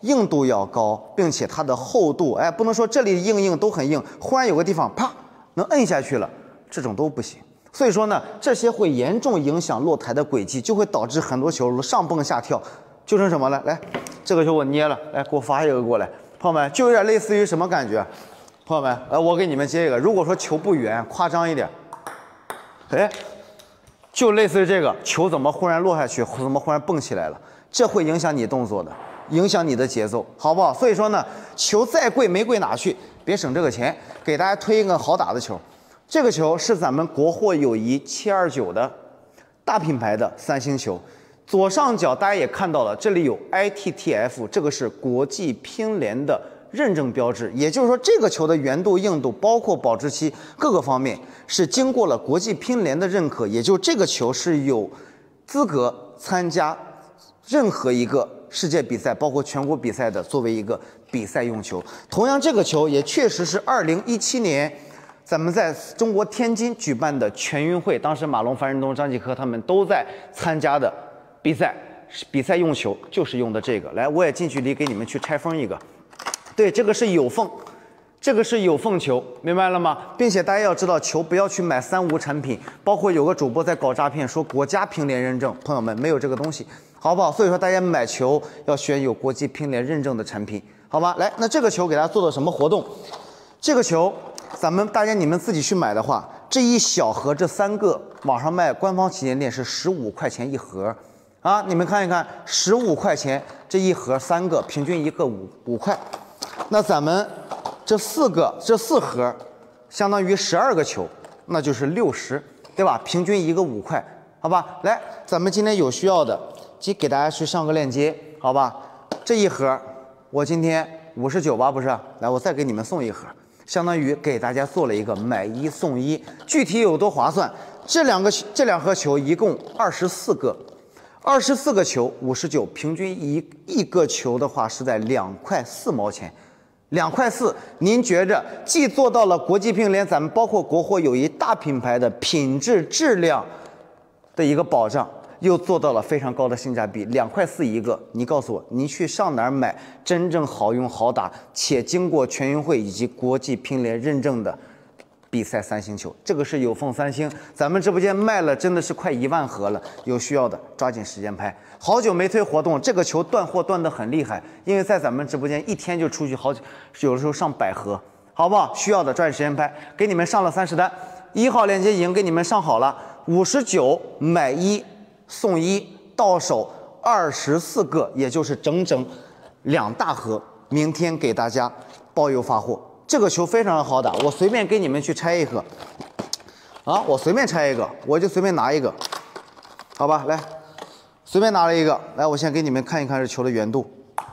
硬度要高，并且它的厚度，哎，不能说这里硬硬都很硬，忽然有个地方啪能摁下去了，这种都不行。所以说呢，这些会严重影响落台的轨迹，就会导致很多球上蹦下跳，就成什么了？来，这个球我捏了，来给我发一个过来，朋友们，就有点类似于什么感觉？朋友们，呃，我给你们接一个，如果说球不圆，夸张一点，哎，就类似于这个球怎么忽然落下去，怎么忽然蹦起来了，这会影响你动作的，影响你的节奏，好不好？所以说呢，球再贵没贵哪去，别省这个钱，给大家推一个好打的球。这个球是咱们国货友谊七二九的大品牌的三星球，左上角大家也看到了，这里有 I T T F， 这个是国际乒联的认证标志，也就是说这个球的圆度、硬度，包括保质期各个方面是经过了国际乒联的认可，也就这个球是有资格参加任何一个世界比赛，包括全国比赛的，作为一个比赛用球。同样，这个球也确实是二零一七年。咱们在中国天津举办的全运会，当时马龙、樊振东、张继科他们都在参加的比赛，比赛用球就是用的这个。来，我也近距离给你们去拆封一个。对，这个是有缝，这个是有缝球，明白了吗？并且大家要知道，球不要去买三无产品，包括有个主播在搞诈骗，说国家乒联认证，朋友们没有这个东西，好不好？所以说大家买球要选有国际乒联认证的产品，好吧？来，那这个球给大家做的什么活动？这个球。咱们大家你们自己去买的话，这一小盒这三个网上卖官方旗舰店是十五块钱一盒，啊，你们看一看，十五块钱这一盒三个，平均一个五五块。那咱们这四个这四盒，相当于十二个球，那就是六十，对吧？平均一个五块，好吧？来，咱们今天有需要的，给给大家去上个链接，好吧？这一盒我今天五十九吧，不是？来，我再给你们送一盒。相当于给大家做了一个买一送一，具体有多划算？这两个这两盒球一共二十四个，二十四个球五十九，平均一一个球的话是在两块四毛钱，两块四。您觉着既做到了国际乒联，咱们包括国货友谊大品牌的品质质量的一个保障，又做到了非常高的性价比，两块四一个。你告诉我，你去上哪儿买真正好用好打，且经过全运会以及国际乒联认证的比赛三星球？这个是有缝三星，咱们直播间卖了真的是快一万盒了，有需要的抓紧时间拍。好久没推活动，这个球断货断得很厉害，因为在咱们直播间一天就出去好几，有的时候上百盒，好不好？需要的抓紧时间拍，给你们上了三十单，一号链接已经给你们上好了，五十九买一。送一，到手二十四个，也就是整整两大盒。明天给大家包邮发货。这个球非常的好打，我随便给你们去拆一盒啊，我随便拆一个，我就随便拿一个，好吧？来，随便拿了一个，来，我先给你们看一看这球的圆度，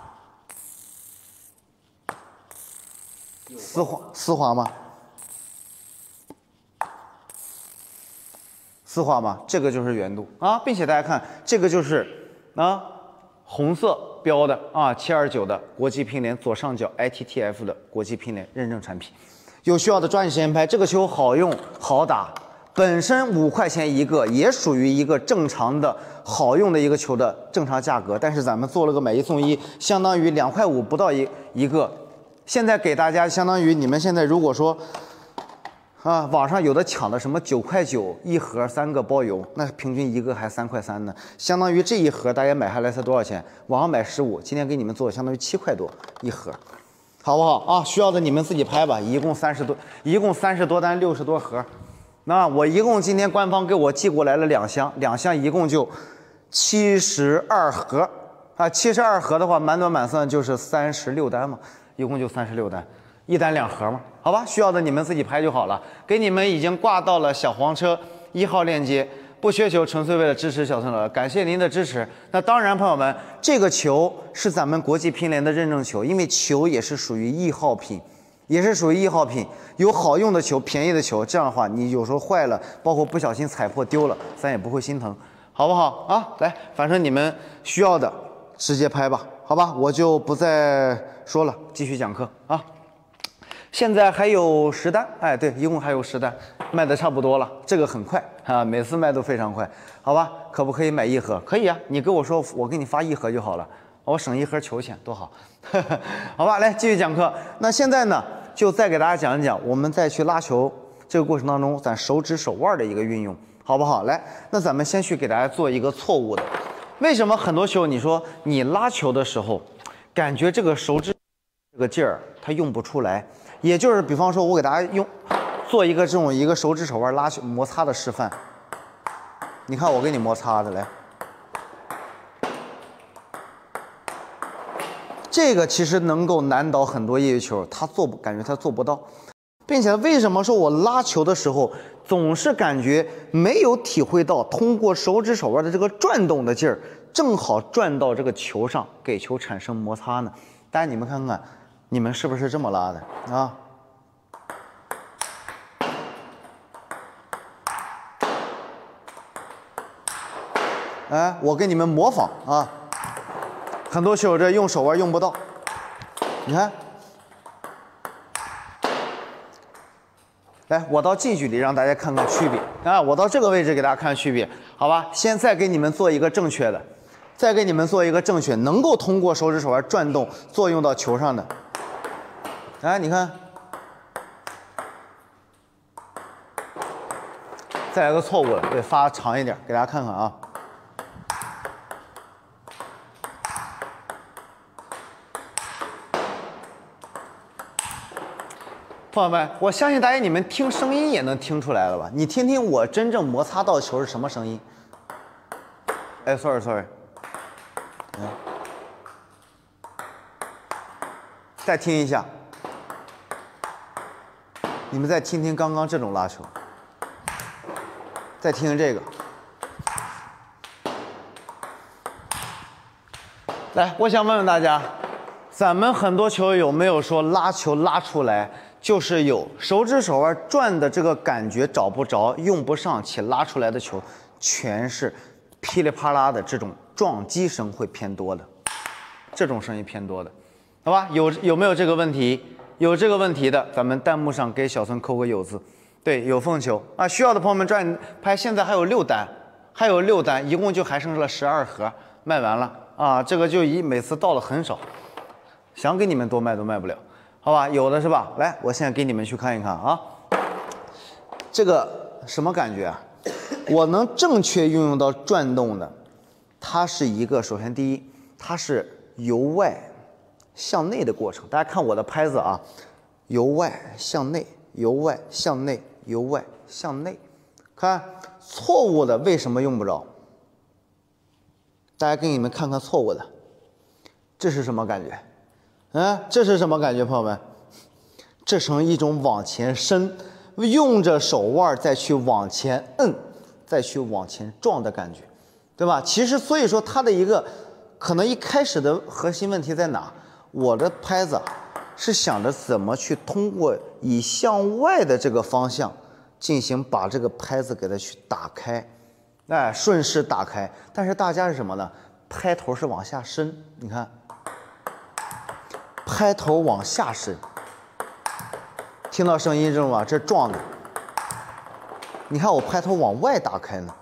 丝滑丝滑吗？丝滑吗？这个就是圆度啊，并且大家看，这个就是啊红色标的啊七二九的国际乒联左上角 I T T F 的国际乒联认证产品，有需要的抓紧时间拍。这个球好用好打，本身五块钱一个，也属于一个正常的好用的一个球的正常价格，但是咱们做了个买一送一，相当于两块五不到一一个。现在给大家相当于你们现在如果说。啊，网上有的抢的什么九块九一盒三个包邮，那平均一个还三块三呢，相当于这一盒大家买下来才多少钱？网上买十五，今天给你们做相当于七块多一盒，好不好啊？需要的你们自己拍吧，一共三十多，一共三十多单，六十多盒。那我一共今天官方给我寄过来了两箱，两箱一共就七十二盒啊，七十二盒的话满打满算就是三十六单嘛，一共就三十六单。一单两盒嘛，好吧，需要的你们自己拍就好了。给你们已经挂到了小黄车一号链接，不缺球，纯粹为了支持小陈老师，感谢您的支持。那当然，朋友们，这个球是咱们国际乒联的认证球，因为球也是属于易耗品，也是属于易耗品，有好用的球，便宜的球，这样的话你有时候坏了，包括不小心踩破丢了，咱也不会心疼，好不好啊？来，反正你们需要的直接拍吧，好吧，我就不再说了，继续讲课啊。现在还有十单，哎，对，一共还有十单，卖的差不多了，这个很快啊，每次卖都非常快，好吧？可不可以买一盒？可以啊，你跟我说，我给你发一盒就好了， 我省一盒球钱多好。好吧，来继续讲课。那现在呢，就再给大家讲一讲，我们再去拉球这个过程当中，咱手指手腕的一个运用，好不好？来，那咱们先去给大家做一个错误的。为什么很多时候你说你拉球的时候，感觉这个手指这个劲儿它用不出来？也就是比方说，我给大家用做一个这种一个手指手腕拉球摩擦的示范。你看我给你摩擦的，来。这个其实能够难倒很多业余球，他做不感觉他做不到，并且为什么说我拉球的时候总是感觉没有体会到通过手指手腕的这个转动的劲儿，正好转到这个球上，给球产生摩擦呢？大家你们看看，你们是不是这么拉的啊？哎，我给你们模仿啊。很多球这用手腕用不到，你看，来，我到近距离让大家看看区别啊！我到这个位置给大家看区别，好吧？现在给你们做一个正确的，再给你们做一个正确，能够通过手指手腕转动作用到球上的。哎，你看，再来个错误的，对，发长一点，给大家看看啊。朋友们，我相信大家你们听声音也能听出来了吧？你听听我真正摩擦到球是什么声音？哎 ，sorry sorry， 嗯，再听一下，你们再听听刚刚这种拉球，再听听这个。来，我想问问大家，咱们很多球友有没有说拉球拉出来？就是有手指手腕转的这个感觉找不着，用不上，且拉出来的球全是噼里啪啦的这种撞击声会偏多的，这种声音偏多的，好吧？有有没有这个问题？有这个问题的，咱们弹幕上给小孙扣个有字。对，有凤球啊，需要的朋友们抓紧拍。现在还有六单，还有六单，一共就还剩了十二盒，卖完了啊。这个就一每次到了很少，想给你们多卖都卖不了。好吧，有的是吧？来，我现在给你们去看一看啊，这个什么感觉啊？我能正确运用到转动的，它是一个，首先第一，它是由外向内的过程。大家看我的拍子啊，由外向内，由外向内，由外向内。看错误的为什么用不着？大家给你们看看错误的，这是什么感觉？嗯，这是什么感觉，朋友们？这成一种往前伸，用着手腕再去往前摁，再去往前撞的感觉，对吧？其实，所以说它的一个可能一开始的核心问题在哪？我的拍子是想着怎么去通过以向外的这个方向进行把这个拍子给它去打开，哎，顺势打开。但是大家是什么呢？拍头是往下伸，你看。拍头往下伸，听到声音知道吗？这撞的，你看我拍头往外打开呢，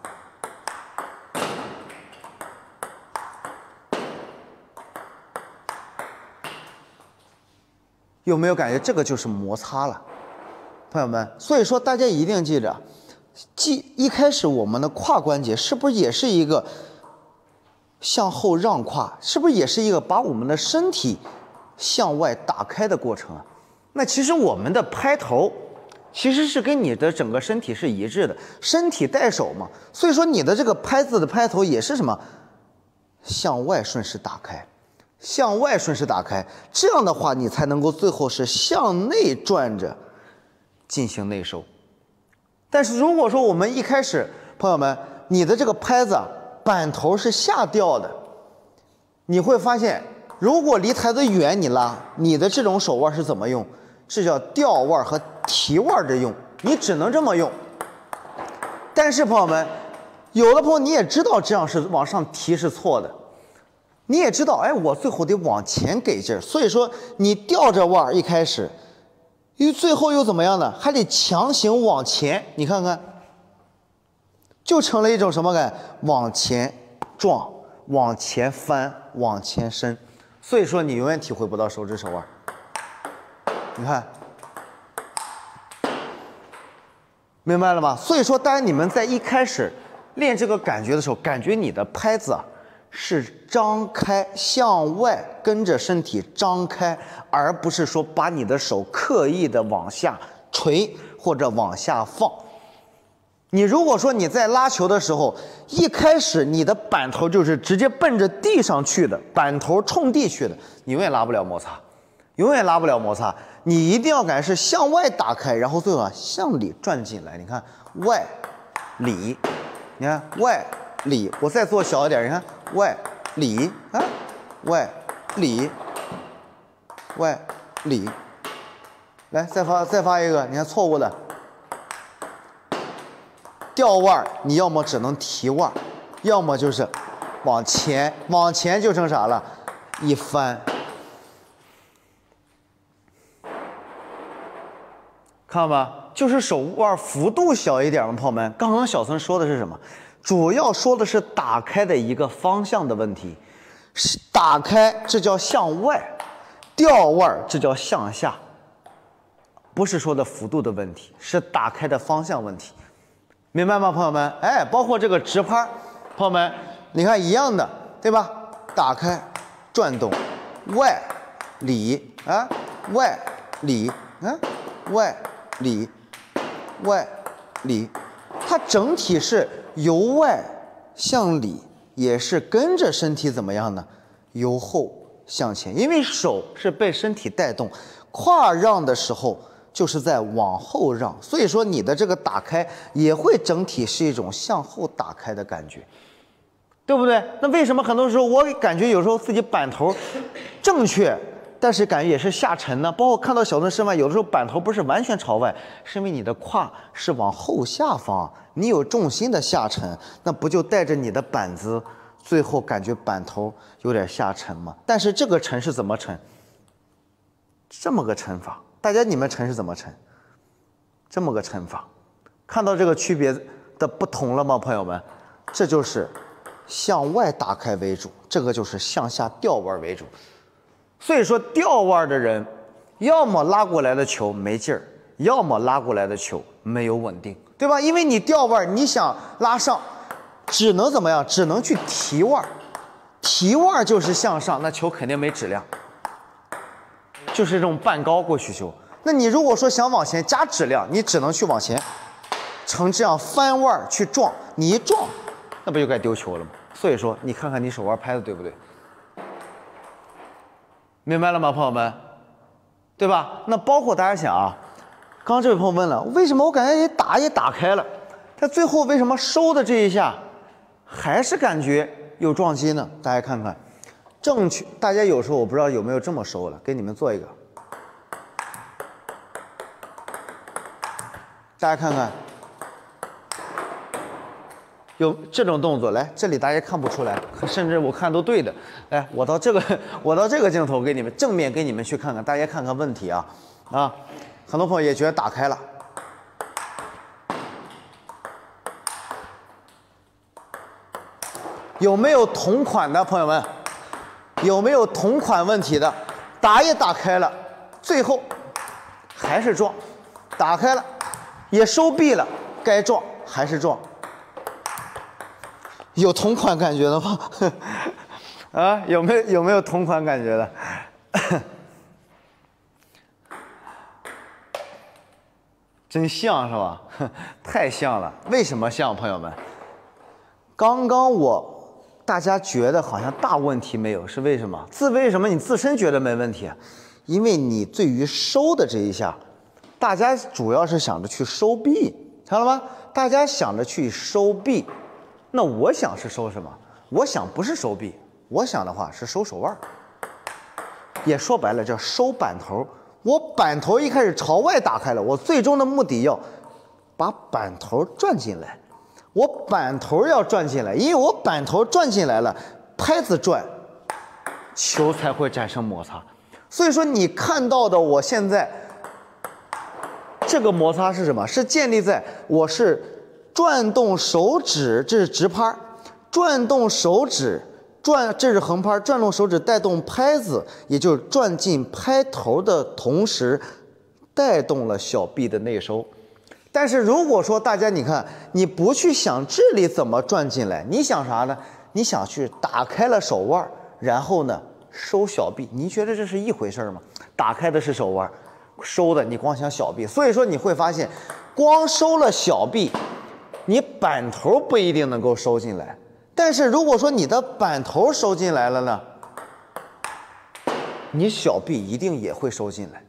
有没有感觉这个就是摩擦了，朋友们？所以说大家一定记着，记一开始我们的胯关节是不是也是一个向后让胯？是不是也是一个把我们的身体向外打开的过程啊？那其实我们的拍头其实是跟你的整个身体是一致的，身体带手嘛，所以说你的这个拍子的拍头也是什么？向外顺势打开，向外顺势打开，这样的话你才能够最后是向内转着进行内收。但是如果说我们一开始，朋友们，你的这个拍子板头是下掉的，你会发现如果离台子远你拉，你的这种手腕是怎么用？是叫吊腕和提腕的用，你只能这么用。但是朋友们，有的朋友你也知道这样是往上提是错的，你也知道，哎，我最后得往前给劲儿，所以说你吊着腕一开始，因为最后又怎么样呢？还得强行往前，你看看，就成了一种什么感？往前撞，往前翻， 往前伸，所以说你永远体会不到手指手腕。你看，明白了吗？所以说，当你们在一开始练这个感觉的时候，感觉你的拍子啊是张开向外，跟着身体张开，而不是说把你的手刻意的往下垂或者往下放。你如果说你在拉球的时候，一开始你的板头就是直接奔着地上去的，板头冲地去的，你永远拉不了摩擦，永远拉不了摩擦。你一定要感觉是向外打开，然后最后啊向里转进来。你看外里，你看外里，我再做小一点，你看外里啊，外里，外里，来再发再发一个，你看错误的。吊腕你要么只能提腕，要么就是往前，往前就成啥了？一翻。看到吧？就是手腕幅度小一点嘛，朋友们。刚刚小孙说的是什么？主要说的是打开的一个方向的问题。打开这叫向外，吊腕这叫向下，不是说的幅度的问题，是打开的方向问题。明白吗，朋友们？哎，包括这个直拍，朋友们，你看一样的，对吧？打开，转动，外里啊，外里啊，外里，外里，它整体是由外向里，也是跟着身体怎么样呢？由后向前，因为手是被身体带动，胯让的时候。就是在往后让，所以说你的这个打开也会整体是一种向后打开的感觉，对不对？那为什么很多时候我感觉有时候自己板头正确，但是感觉也是下沉呢？包括看到小孙示范，有的时候板头不是完全朝外，是因为你的胯是往后下方，你有重心的下沉，那不就带着你的板子，最后感觉板头有点下沉吗？但是这个沉是怎么沉？这么个沉法。大家你们沉是怎么沉？这么个沉法，看到这个区别的不同了吗，朋友们？这就是向外打开为主，这个就是向下吊腕为主。所以说吊腕的人，要么拉过来的球没劲儿，要么拉过来的球没有稳定，对吧？因为你吊腕，你想拉上，只能怎么样？只能去提腕，提腕就是向上，那球肯定没质量。就是这种半高过去球，那你如果说想往前加质量，你只能去往前，成这样翻腕去撞，你一撞，那不就该丢球了吗？所以说，你看看你手腕拍的对不对？明白了吗，朋友们？对吧？那包括大家想啊，刚刚这位朋友问了，为什么我感觉也打也打开了，但最后为什么收的这一下还是感觉有撞击呢？大家看看。正确，大家有时候我不知道有没有这么收了，给你们做一个，大家看看，有这种动作，来这里大家看不出来，甚至我看都对的，来我到这个我到这个镜头给你们正面给你们去看看，大家看看问题啊啊，很多朋友也觉得打开了。有没有同款的朋友们？有没有同款问题的？打也打开了，最后还是撞，打开了也收臂了，该撞还是撞。有同款感觉的吗？啊，有没有有没有同款感觉的？真像是吧？太像了。为什么像，朋友们？刚刚我。大家觉得好像大问题没有，是为什么？自为什么你自身觉得没问题？因为你对于收的这一下，大家主要是想着去收臂，看到了吗？大家想着去收臂，那我想是收什么？我想不是收臂，我想的话是收手腕，也说白了叫收板头。我板头一开始朝外打开了，我最终的目的要把板头转进来。我板头要转进来，因为我板头转进来了，拍子转，球才会产生摩擦。所以说你看到的我现在这个摩擦是什么？是建立在我是转动手指，这是直拍，转动手指转，这是横拍，转动手指带动拍子，也就是转进拍头的同时，带动了小臂的内收。但是如果说大家你看，你不去想这里怎么转进来，你想啥呢？你想去打开了手腕，然后呢收小臂，你觉得这是一回事吗？打开的是手腕，收的你光想小臂，所以说你会发现，光收了小臂，你板头不一定能够收进来。但是如果说你的板头收进来了呢，你小臂一定也会收进来。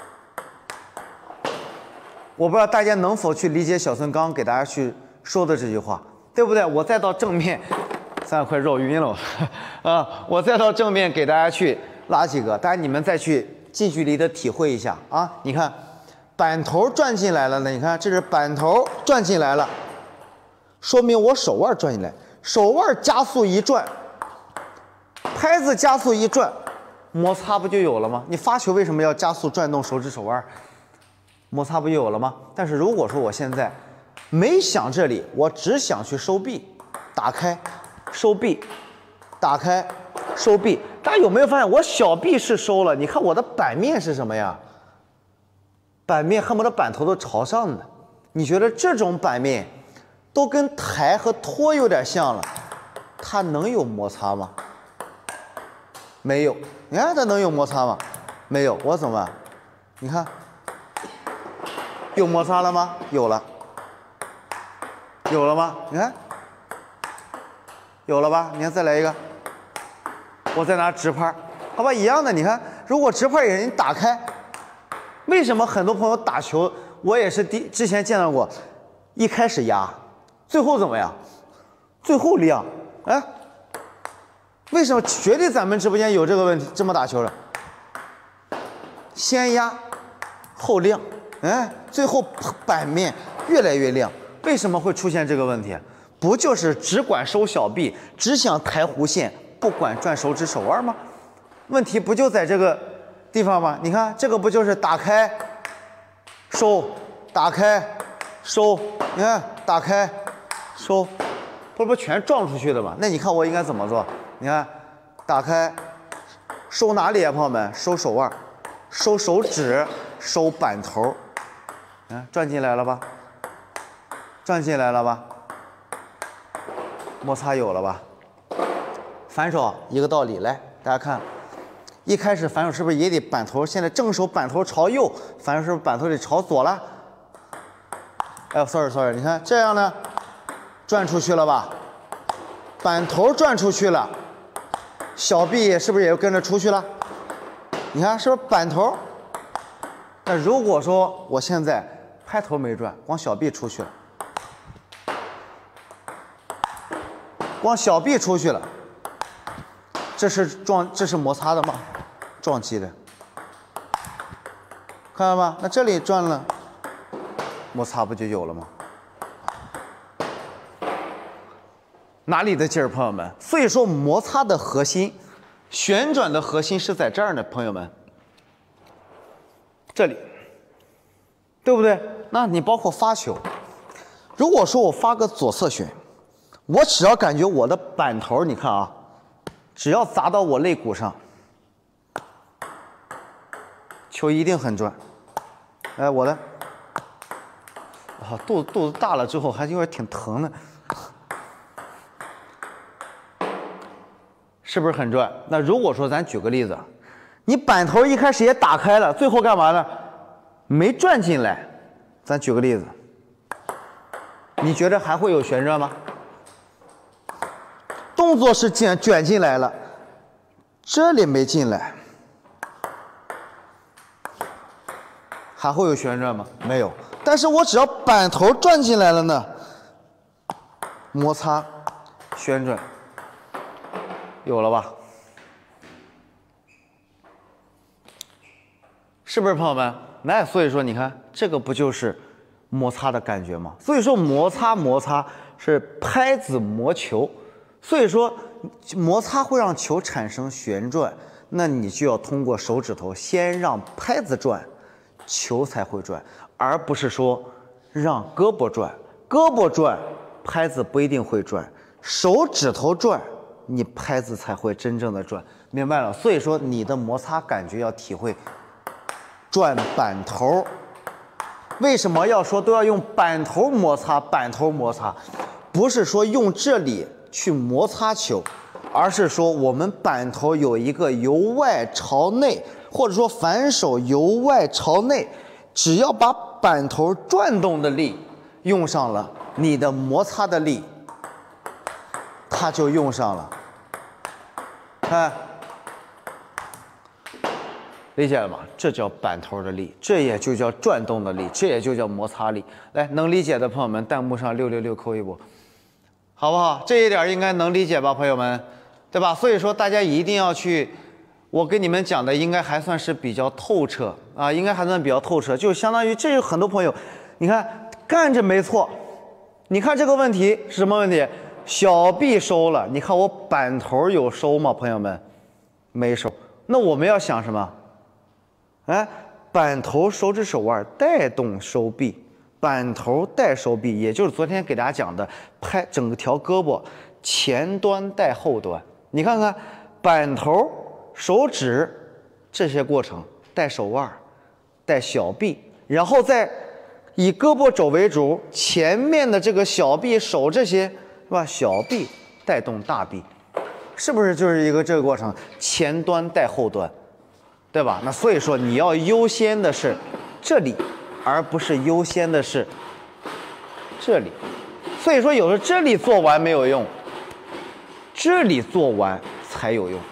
我不知道大家能否去理解小孙刚给大家去说的这句话，对不对？我再到正面，三快绕晕了啊！我再到正面给大家去拉几个，大家你们再去近距离的体会一下啊！你看，板头转进来了呢，你看这是板头转进来了，说明我手腕转进来，手腕加速一转，拍子加速一转，摩擦不就有了吗？你发球为什么要加速转动手指手腕？摩擦不就有了吗？但是如果说我现在没想这里，我只想去收臂，打开，收臂，打开，收臂，大家有没有发现我小臂是收了？你看我的板面是什么呀？板面恨不得板头都朝上的。你觉得这种板面都跟抬和托有点像了，它能有摩擦吗？没有。你看它能有摩擦吗？没有。我怎么办？你看。有摩擦了吗？有了，有了吗？你看，有了吧？你看，再来一个，我再拿直拍，好吧，一样的。你看，如果直拍也是你打开，为什么很多朋友打球，我也是第之前见到过，一开始压，最后怎么样？最后亮，哎，为什么？绝对咱们直播间有这个问题，这么打球的，先压后亮。哎，最后板面越来越亮，为什么会出现这个问题？不就是只管收小臂，只想抬弧线，不管转手指手腕吗？问题不就在这个地方吗？你看这个不就是打开、收、打开、收？你看打开、收，这不全撞出去的吗？那你看我应该怎么做？你看，打开、收哪里啊，朋友们？收手腕、收手指、收板头。嗯，转进来了吧？转进来了吧？摩擦有了吧？反手一个道理，来，大家看，一开始反手是不是也得板头？现在正手板头朝右，反手是不是板头得朝左了？哎 ，sorry sorry， 你看这样呢，转出去了吧？板头转出去了，小臂是不是也跟着出去了？你看是不是板头？那如果说我现在拍头没转，光小臂出去了，光小臂出去了，这是撞，这是摩擦的吗？撞击的，看到吗？那这里转了，摩擦不就有了吗？哪里的劲儿，朋友们？所以说摩擦的核心，旋转的核心是在这儿呢，朋友们。这里，对不对？那你包括发球，如果说我发个左侧旋，我只要感觉我的板头，你看啊，只要砸到我肋骨上，球一定很转。哎，我的，啊，肚子肚子大了之后还有点挺疼的，是不是很转？那如果说咱举个例子。你板头一开始也打开了，最后干嘛呢？没转进来。咱举个例子，你觉得还会有旋转吗？动作是卷卷进来了，这里没进来，还会有旋转吗？没有。但是我只要板头转进来了呢，摩擦、旋转，有了吧？是不是朋友们？那所以说，你看这个不就是摩擦的感觉吗？所以说摩擦摩擦是拍子磨球，所以说摩擦会让球产生旋转，那你就要通过手指头先让拍子转，球才会转，而不是说让胳膊转，胳膊转，拍子不一定会转，手指头转， 你拍子才会真正的转，明白了？所以说你的摩擦感觉要体会转板头。为什么要说都要用板头摩擦？板头摩擦，不是说用这里去摩擦球，而是说我们板头有一个由外朝内，或者说反手由外朝内，只要把板头转动的力用上了，你的摩擦的力它就用上了。看，理解了吗？这叫板头的力，这也就叫转动的力，这也就叫摩擦力。来，能理解的朋友们，弹幕上六六六扣一波，好不好？这一点应该能理解吧，朋友们，对吧？所以说大家一定要去，我跟你们讲的应该还算是比较透彻啊，应该还算比较透彻，就相当于这有很多朋友，你看干着没错，你看这个问题是什么问题？小臂收了，你看我板头有收吗？朋友们，没收。那我们要想什么？哎，板头手指手腕带动收臂，板头带收臂，也就是昨天给大家讲的，拍整条胳膊前端带后端。你看看板头、手指这些过程，带手腕，带小臂，然后再以胳膊肘为主，前面的这个小臂、手这些。是吧？小臂带动大臂，是不是就是一个这个过程？前端带后端，对吧？那所以说你要优先的是这里，而不是优先的是这里。所以说有时候这里做完没有用，这里做完才有用。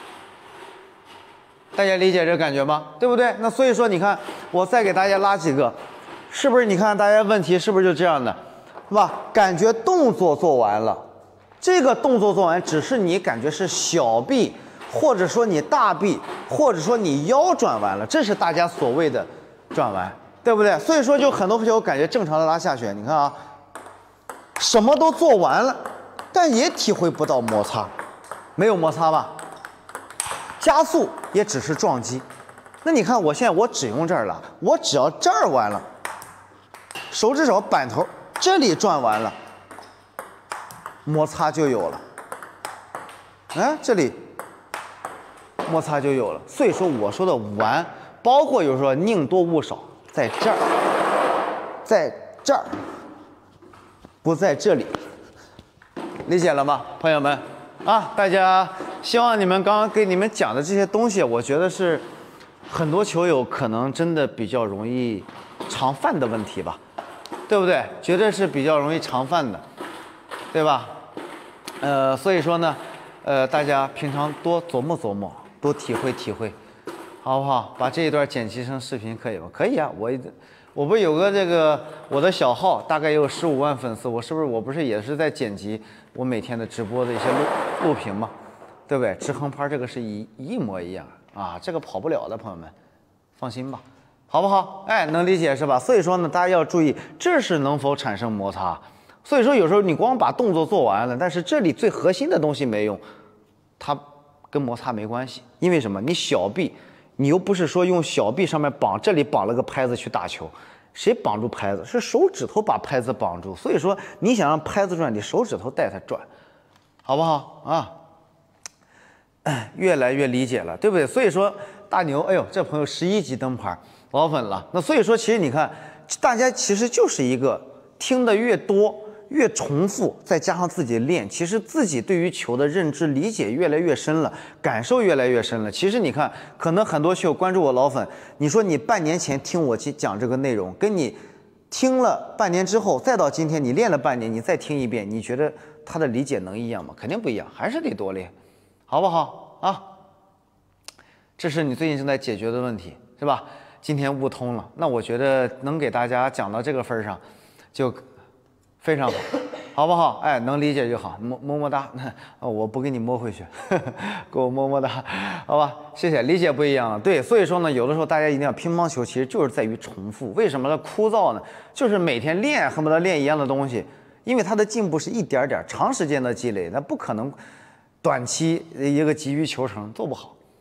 大家理解这感觉吗？对不对？那所以说你看，我再给大家拉几个，是不是？你看大家问题是不是就这样的？是吧？感觉动作做完了，这个动作做完，只是你感觉是小臂，或者说你大臂，或者说你腰转完了，这是大家所谓的转完，对不对？所以说就很多朋友感觉正常的拉下旋，你看啊，什么都做完了，但也体会不到摩擦，没有摩擦吧？加速也只是撞击。那你看我现在我只用这儿了，我只要这儿完了，手指手板头。这里转完了，摩擦就有了。哎，这里摩擦就有了。所以说我说的完，包括有时候宁多勿少，在这儿，在这儿，不在这里，理解了吗，朋友们？啊，大家希望你们刚刚给你们讲的这些东西，我觉得是很多球友可能真的比较容易常犯的问题吧。对不对？绝对是比较容易常犯的，对吧？呃，所以说呢，呃，大家平常多琢磨琢磨，多体会体会，好不好？把这一段剪辑成视频可以吗？可以啊，我我不是有个这个我的小号，大概有十五万粉丝，我是不是我不是也是在剪辑我每天的直播的一些录录屏嘛？对不对？直横拍这个是一一模一样啊，这个跑不了的，朋友们，放心吧。好不好？哎，能理解是吧？所以说呢，大家要注意，这是能否产生摩擦。所以说有时候你光把动作做完了，但是这里最核心的东西没用，它跟摩擦没关系。因为什么？你小臂，你又不是说用小臂上面绑，这里绑了个拍子去打球，谁绑住拍子？是手指头把拍子绑住。所以说你想让拍子转，你手指头带它转，好不好啊？越来越理解了，对不对？所以说大牛，哎呦，这朋友十一级灯牌。老粉了，那所以说，其实你看，大家其实就是一个听得越多、越重复，再加上自己练，其实自己对于球的认知理解越来越深了，感受越来越深了。其实你看，可能很多球友关注我老粉，你说你半年前听我讲这个内容，跟你听了半年之后，再到今天你练了半年，你再听一遍，你觉得他的理解能一样吗？肯定不一样，还是得多练，好不好啊？这是你最近正在解决的问题，是吧？今天悟通了，那我觉得能给大家讲到这个份上，就非常好，好不好？哎，能理解就好，么么么哒。我不给你摸回去，呵呵给我么么哒，好吧？谢谢，理解不一样了。对，所以说呢，有的时候大家一定要乒乓球，其实就是在于重复。为什么呢？枯燥呢？就是每天练，恨不得练一样的东西，因为它的进步是一点点长时间的积累，那不可能短期一个急于求成，做不好。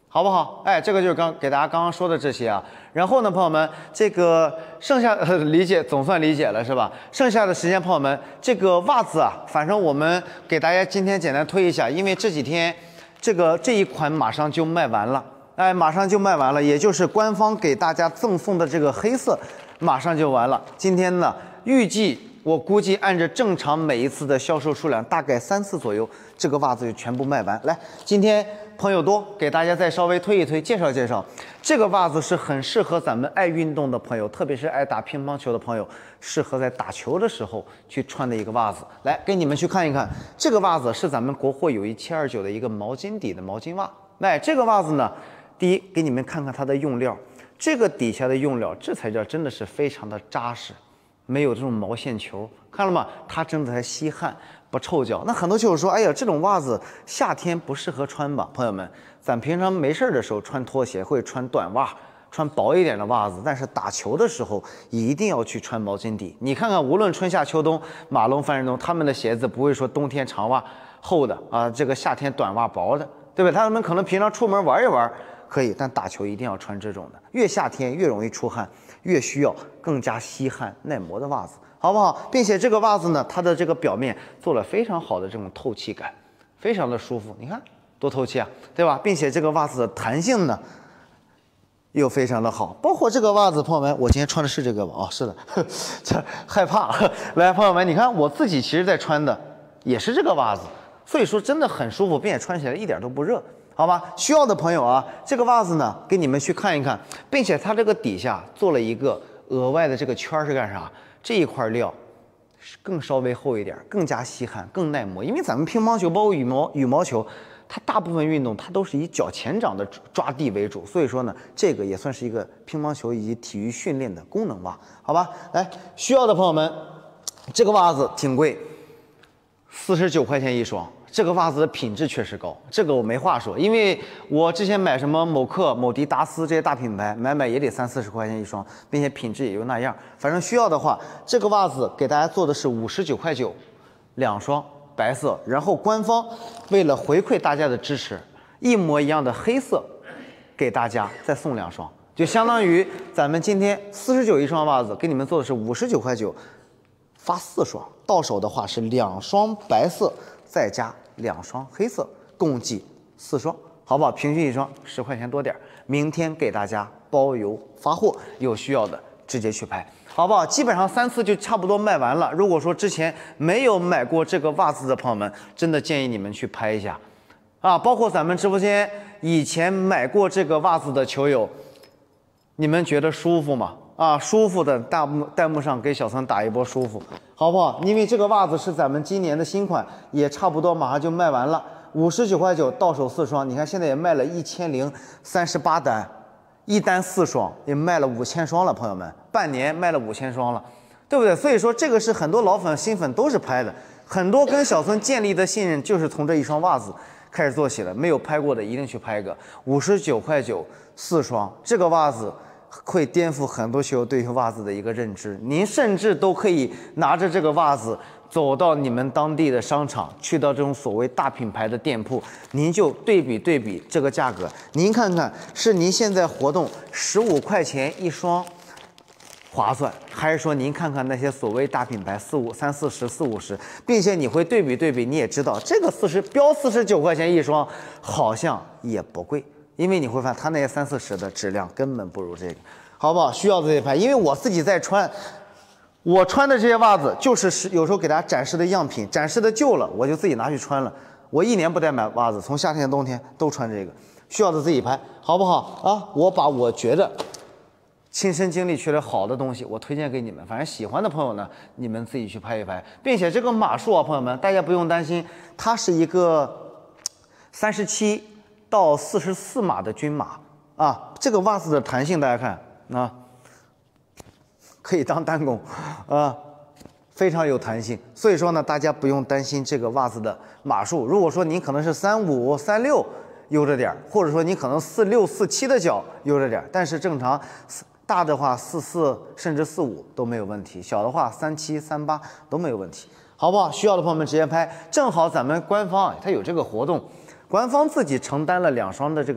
好不好？哎，这个就是刚给大家刚刚说的这些啊。然后呢，朋友们，这个剩下的理解总算理解了是吧？剩下的时间，朋友们，这个袜子啊，反正我们给大家今天简单推一下，因为这几天这个这一款马上就卖完了，哎，马上就卖完了，也就是官方给大家赠送的这个黑色，马上就完了。今天呢，预计我估计按照正常每一次的销售数量，大概三次左右，这个袜子就全部卖完。来，今天朋友多，给大家再稍微推一推，介绍介绍。这个袜子是很适合咱们爱运动的朋友，特别是爱打乒乓球的朋友，适合在打球的时候去穿的一个袜子。来，给你们去看一看，这个袜子是咱们国货有一七二九的一个毛巾底的毛巾袜。来，这个袜子呢，第一给你们看看它的用料，这个底下的用料，这才叫真的是非常的扎实。没有这种毛线球，看了吗？它真的还吸汗不臭脚。那很多球友说，哎呀，这种袜子夏天不适合穿吧？朋友们，咱平常没事的时候穿拖鞋会穿短袜，穿薄一点的袜子，但是打球的时候一定要去穿毛巾底。你看看，无论春夏秋冬，马龙、范振东他们的鞋子不会说冬天长袜厚的啊，这个夏天短袜薄的，对吧？他们可能平常出门玩一玩可以，但打球一定要穿这种的。越夏天越容易出汗，越需要更加吸汗耐磨的袜子，好不好？并且这个袜子呢，它的这个表面做了非常好的这种透气感，非常的舒服。你看多透气啊，对吧？并且这个袜子的弹性呢又非常的好，包括这个袜子，朋友们，我今天穿的是这个吧？哦，是的，这害怕。来，朋友们，你看我自己其实在穿的也是这个袜子，所以说真的很舒服，并且穿起来一点都不热。好吧，需要的朋友啊，这个袜子呢，给你们去看一看，并且它这个底下做了一个额外的这个圈是干啥？这一块料是更稍微厚一点，更加吸汗，更耐磨。因为咱们乒乓球包括羽毛羽毛球，它大部分运动它都是以脚前掌的抓地为主，所以说呢，这个也算是一个乒乓球以及体育训练的功能袜，好吧？来，需要的朋友们，这个袜子挺贵，四十九块钱一双。这个袜子的品质确实高，这个我没话说，因为我之前买什么某克、某迪达斯这些大品牌，买买也得三四十块钱一双，并且品质也就那样。反正需要的话，这个袜子给大家做的是五十九块九，两双白色，然后官方为了回馈大家的支持，一模一样的黑色给大家再送两双，就相当于咱们今天四十九一双袜子，给你们做的是五十九块九，发四双，到手的话是两双白色再加两双黑色，共计四双，好不好？平均一双十块钱多点儿。明天给大家包邮发货，有需要的直接去拍，好不好？基本上三次就差不多卖完了。如果说之前没有买过这个袜子的朋友们，真的建议你们去拍一下啊！包括咱们直播间以前买过这个袜子的球友，你们觉得舒服吗？啊，舒服的弹幕弹幕上给小曾打一波舒服，好不好？因为这个袜子是咱们今年的新款，也差不多马上就卖完了，五十九块九到手四双，你看现在也卖了一千零三十八单，一单四双也卖了五千双了，朋友们，半年卖了五千双了，对不对？所以说这个是很多老粉新粉都是拍的，很多跟小孙建立的信任就是从这一双袜子开始做起的，没有拍过的一定去拍个，五十九块九四双，这个袜子会颠覆很多球友对于袜子的一个认知。您甚至都可以拿着这个袜子走到你们当地的商场，去到这种所谓大品牌的店铺，您就对比对比这个价格，您看看是您现在活动十五块钱一双划算，还是说您看看那些所谓大品牌四五三四十四五十，并且你会对比对比，你也知道这个四十标四十九块钱一双，好像也不贵。因为你会发现它那些三四十的质量根本不如这个，好不好？需要的这牌，因为我自己在穿，我穿的这些袜子就是是有时候给大家展示的样品，展示的旧了我就自己拿去穿了。我一年不带买袜子，从夏天到冬天都穿这个，需要的自己拍，好不好啊？我把我觉得亲身经历觉得好的东西，我推荐给你们。反正喜欢的朋友呢，你们自己去拍一拍，并且这个码数啊，朋友们大家不用担心，它是一个三十七。到四十四码的均码啊，这个袜子的弹性大家看啊，可以当单拱啊，非常有弹性。所以说呢，大家不用担心这个袜子的码数。如果说您可能是三五、三六悠着点，或者说你可能四六、四七的脚悠着点，但是正常大的话四四甚至四五都没有问题，小的话三七、三八都没有问题，好不好？需要的朋友们直接拍。正好咱们官方啊，它有这个活动。官方自己承担了两双的这个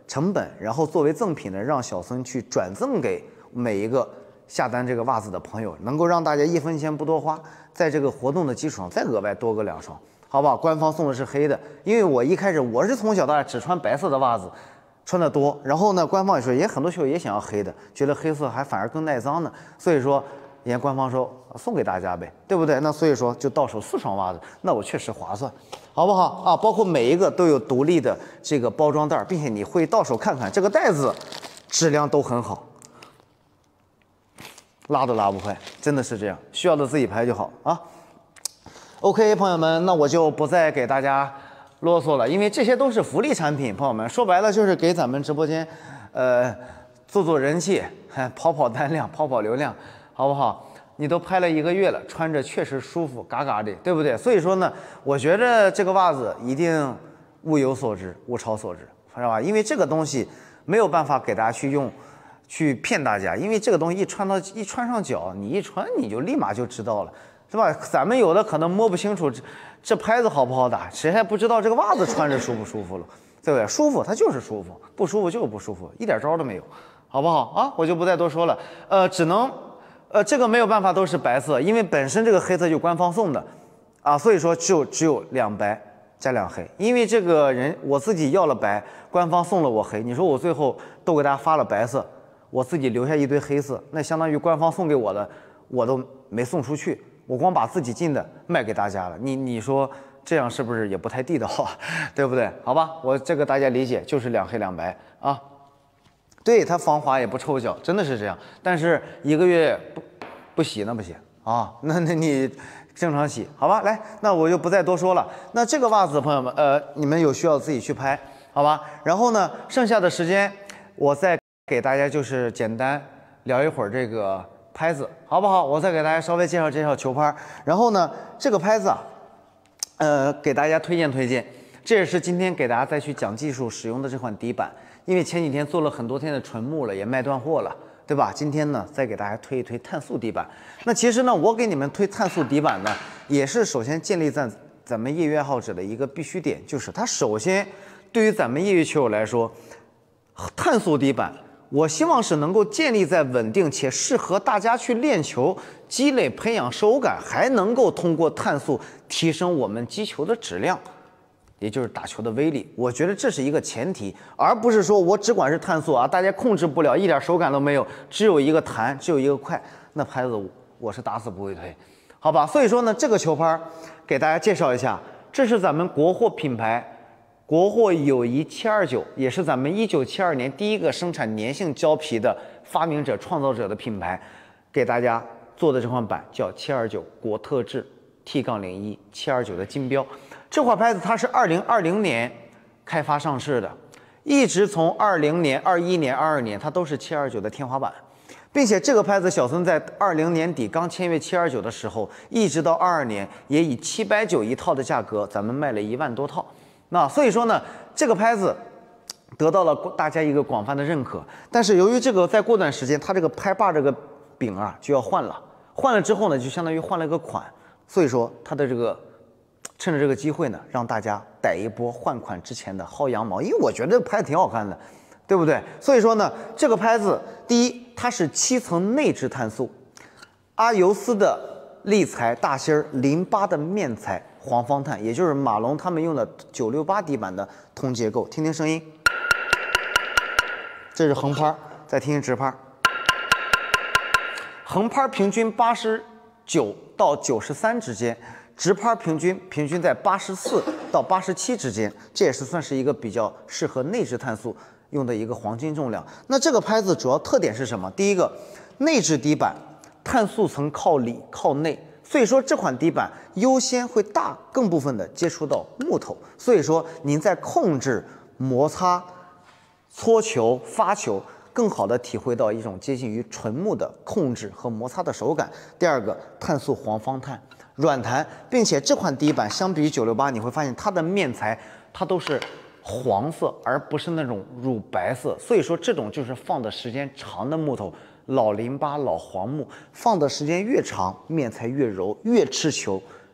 成本，然后作为赠品呢，让小孙去转赠给每一个下单这个袜子的朋友，能够让大家一分钱不多花，在这个活动的基础上再额外多个两双，好不好？官方送的是黑的，因为我一开始我是从小到大只穿白色的袜子，穿的多，然后呢，官方也说也很多球友也想要黑的，觉得黑色还反而更耐脏呢，所以说人家官方说送给大家呗，对不对？那所以说就到手四双袜子，那我确实划算，好不好啊？包括每一个都有独立的这个包装袋，并且你会到手看看这个袋子质量都很好。拉都拉不坏，真的是这样，需要的自己拍就好啊。OK， 朋友们，那我就不再给大家啰嗦了，因为这些都是福利产品，朋友们说白了就是给咱们直播间，呃，做做人气，跑跑单量，跑跑流量，好不好？你都拍了一个月了，穿着确实舒服，嘎嘎的，对不对？所以说呢，我觉得这个袜子一定物有所值，物超所值，是吧？因为这个东西没有办法给大家去用。去骗大家，因为这个东西一穿到一穿上脚，你一穿你就立马就知道了，是吧？咱们有的可能摸不清楚这这拍子好不好打，谁还不知道这个袜子穿着舒不舒服了，对不对？舒服它就是舒服，不舒服就是不舒服，一点招都没有，好不好啊？我就不再多说了，呃，只能呃这个没有办法都是白色，因为本身这个黑色就官方送的啊，所以说只有只有两白加两黑，因为这个人我自己要了白，官方送了我黑，你说我最后都给大家发了白色。我自己留下一堆黑色，那相当于官方送给我的，我都没送出去，我光把自己进的卖给大家了。你你说这样是不是也不太地道，对不对？好吧，我这个大家理解，就是两黑两白啊。对，它防滑也不抽脚，真的是这样。但是一个月不不洗那不行啊，那那你正常洗，好吧？来，那我就不再多说了。那这个袜子，朋友们，呃，你们有需要自己去拍，好吧？然后呢，剩下的时间我再。给大家就是简单聊一会儿这个拍子，好不好？我再给大家稍微介绍介绍球拍。然后呢，这个拍子啊，呃，给大家推荐推荐。这也是今天给大家再去讲技术使用的这款底板，因为前几天做了很多天的纯木了，也卖断货了，对吧？今天呢，再给大家推一推碳素底板。那其实呢，我给你们推碳素底板呢，也是首先建立在咱们业余爱好者的一个必须点，就是它首先对于咱们业余球友来说，碳素底板。我希望是能够建立在稳定且适合大家去练球、积累、培养手感，还能够通过碳素提升我们击球的质量，也就是打球的威力。我觉得这是一个前提，而不是说我只管是碳素啊，大家控制不了，一点手感都没有，只有一个弹，只有一个快，那拍子我是打死不会推，好吧？所以说呢，这个球拍给大家介绍一下，这是咱们国货品牌。国货友谊七二九也是咱们一九七二年第一个生产粘性胶皮的发明者、创造者的品牌，给大家做的这款板叫七二九国特制 T 杠零一七二九的金标。这款拍子它是二零二零年开发上市的，一直从二零年、二一年、二二年它都是七二九的天花板，并且这个拍子小孙在二零年底刚签约七二九的时候，一直到二二年也以七百九一套的价格，咱们卖了一万多套。那所以说呢，这个拍子得到了大家一个广泛的认可，但是由于这个再过段时间，它这个拍把这个柄啊就要换了，换了之后呢，就相当于换了个款，所以说它的这个趁着这个机会呢，让大家逮一波换款之前的薅羊毛，因为我觉得这个拍子挺好看的，对不对？所以说呢，这个拍子第一，它是七层内置碳素，阿尤斯的立材大芯儿零八的面材。黄方碳，也就是马龙他们用的九六八底板的同结构，听听声音，这是横拍，再听听直拍，横拍平均八十九到九十三之间，直拍平均平均在八十四到八十七之间，这也是算是一个比较适合内置碳素用的一个黄金重量。那这个拍子主要特点是什么？第一个，内置底板，碳素层靠里靠内。所以说这款底板优先会大更部分的接触到木头，所以说您在控制、摩擦、搓球、发球，更好的体会到一种接近于纯木的控制和摩擦的手感。第二个，碳素黄方碳，软弹，并且这款底板相比于九六八，你会发现它的面材它都是黄色，而不是那种乳白色，所以说这种就是放的时间长的木头。老淋巴、老黄木放的时间越长，面材越柔，越吃球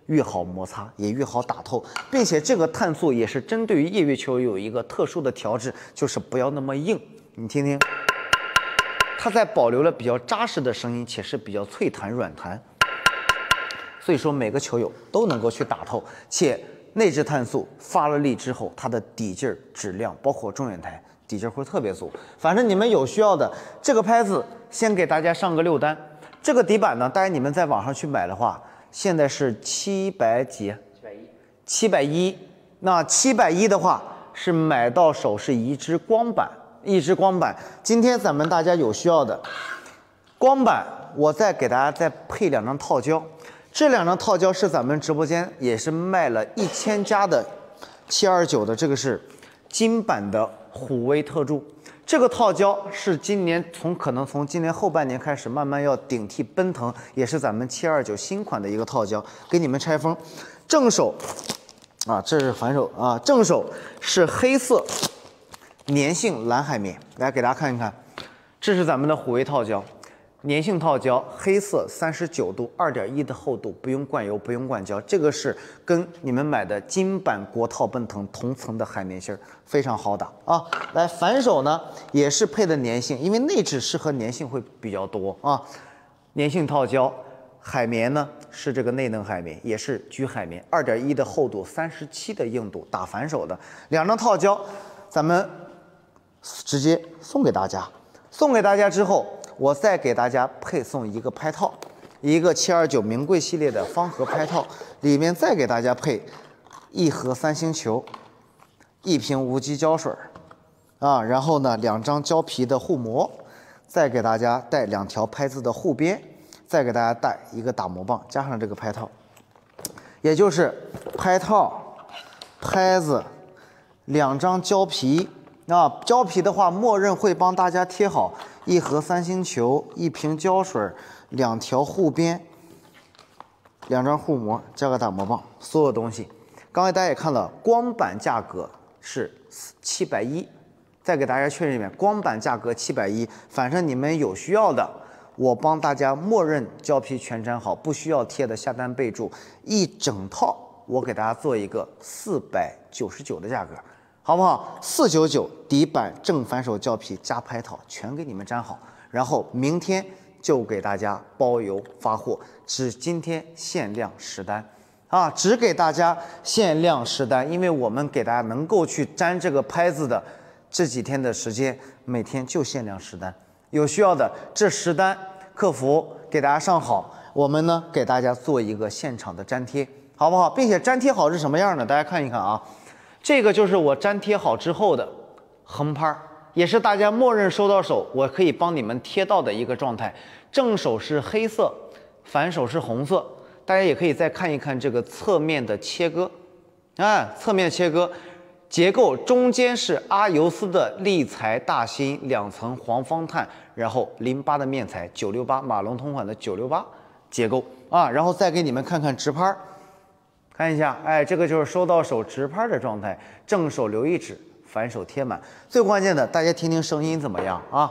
越好摩擦，也越好打透，并且这个碳素也是针对于业余球有一个特殊的调制，就是不要那么硬。你听听，它在保留了比较扎实的声音，且是比较脆弹软弹。所以说每个球友都能够去打透，且内置碳素发了力之后，它的底劲儿、质量，包括中远台底劲儿会特别足。反正你们有需要的，这个拍子先给大家上个六单。这个底板呢，当然你们在网上去买的话，现在是七百几？七百一。七百一。那七百一的话是买到手是一支光板，一支光板。今天咱们大家有需要的光板，我再给大家再配两张套胶。这两张套胶是咱们直播间也是卖了一千加的七二九的，这个是金版的虎威特助。这个套胶是今年从可能从今年后半年开始慢慢要顶替奔腾，也是咱们七二九新款的一个套胶，给你们拆封。正手啊，这是反手啊，正手是黑色粘性蓝海绵，来给大家看一看，这是咱们的虎威套胶。粘性套胶，黑色，三十九度，二点一的厚度，不用灌油，不用灌胶，这个是跟你们买的金版国套奔腾同层的海绵芯儿，非常好打啊。来反手呢，也是配的粘性，因为内置适合粘性会比较多啊。粘性套胶，海绵呢是这个内能海绵，也是聚海绵，二点一的厚度，三十七的硬度，打反手的两张套胶，咱们直接送给大家，送给大家之后。我再给大家配送一个拍套，一个七二九名贵系列的方盒拍套，里面再给大家配一盒三星球，一瓶无机胶水啊，然后呢两张胶皮的护膜，再给大家带两条拍子的护边，再给大家带一个打磨棒，加上这个拍套，也就是拍套、拍子、两张胶皮啊，胶皮的话默认会帮大家贴好。一盒三星球，一瓶胶水，两条护边，两张护膜，加个打磨棒，所有东西。刚才大家也看了，光板价格是七百一，再给大家确认一遍，光板价格七百一。反正你们有需要的，我帮大家默认胶皮全粘好，不需要贴的下单备注，一整套我给大家做一个四百九十九的价格。好不好？四九九底板正反手胶皮加拍套全给你们粘好，然后明天就给大家包邮发货，只今天限量十单啊！只给大家限量十单，因为我们给大家能够去粘这个拍子的这几天的时间，每天就限量十单。有需要的这十单，客服给大家上好，我们呢给大家做一个现场的粘贴，好不好？并且粘贴好是什么样的？大家看一看啊。这个就是我粘贴好之后的横拍，也是大家默认收到手，我可以帮你们贴到的一个状态。正手是黑色，反手是红色，大家也可以再看一看这个侧面的切割，啊，侧面切割结构中间是阿尤斯的立裁大芯两层黄方碳，然后零八的面材九六八马龙同款的九六八结构啊，然后再给你们看看直拍。看一下，哎，这个就是收到手直拍的状态，正手留一指，反手贴满。最关键的，大家听听声音怎么样啊？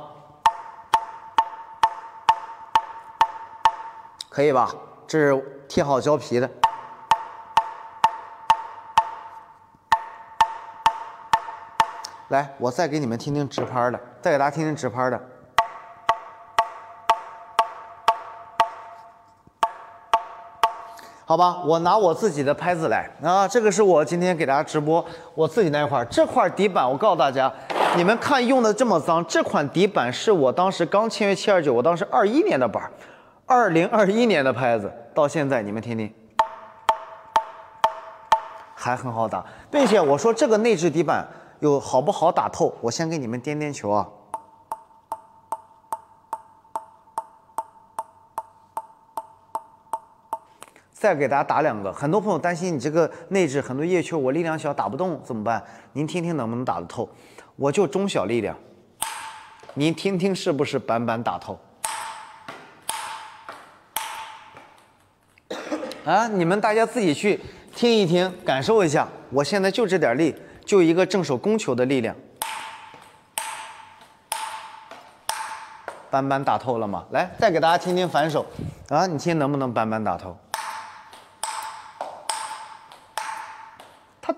可以吧？这是贴好胶皮的。来，我再给你们听听直拍的，再给大家听听直拍的。好吧，我拿我自己的拍子来啊，这个是我今天给大家直播我自己那块儿，这块底板我告诉大家，你们看用的这么脏，这款底板是我当时刚签约七二九，我当时二一年的板，二零二一年的拍子，到现在你们听听，还很好打，并且我说这个内置底板有好不好打透，我先给你们颠颠球啊。再给大家打两个，很多朋友担心你这个内置很多叶球，我力量小打不动怎么办？您听听能不能打得透？我就中小力量，您听听是不是板板打透？啊，你们大家自己去听一听，感受一下。我现在就这点力，就一个正手攻球的力量，板板打透了吗？来，再给大家听听反手，啊，你听能不能板板打透？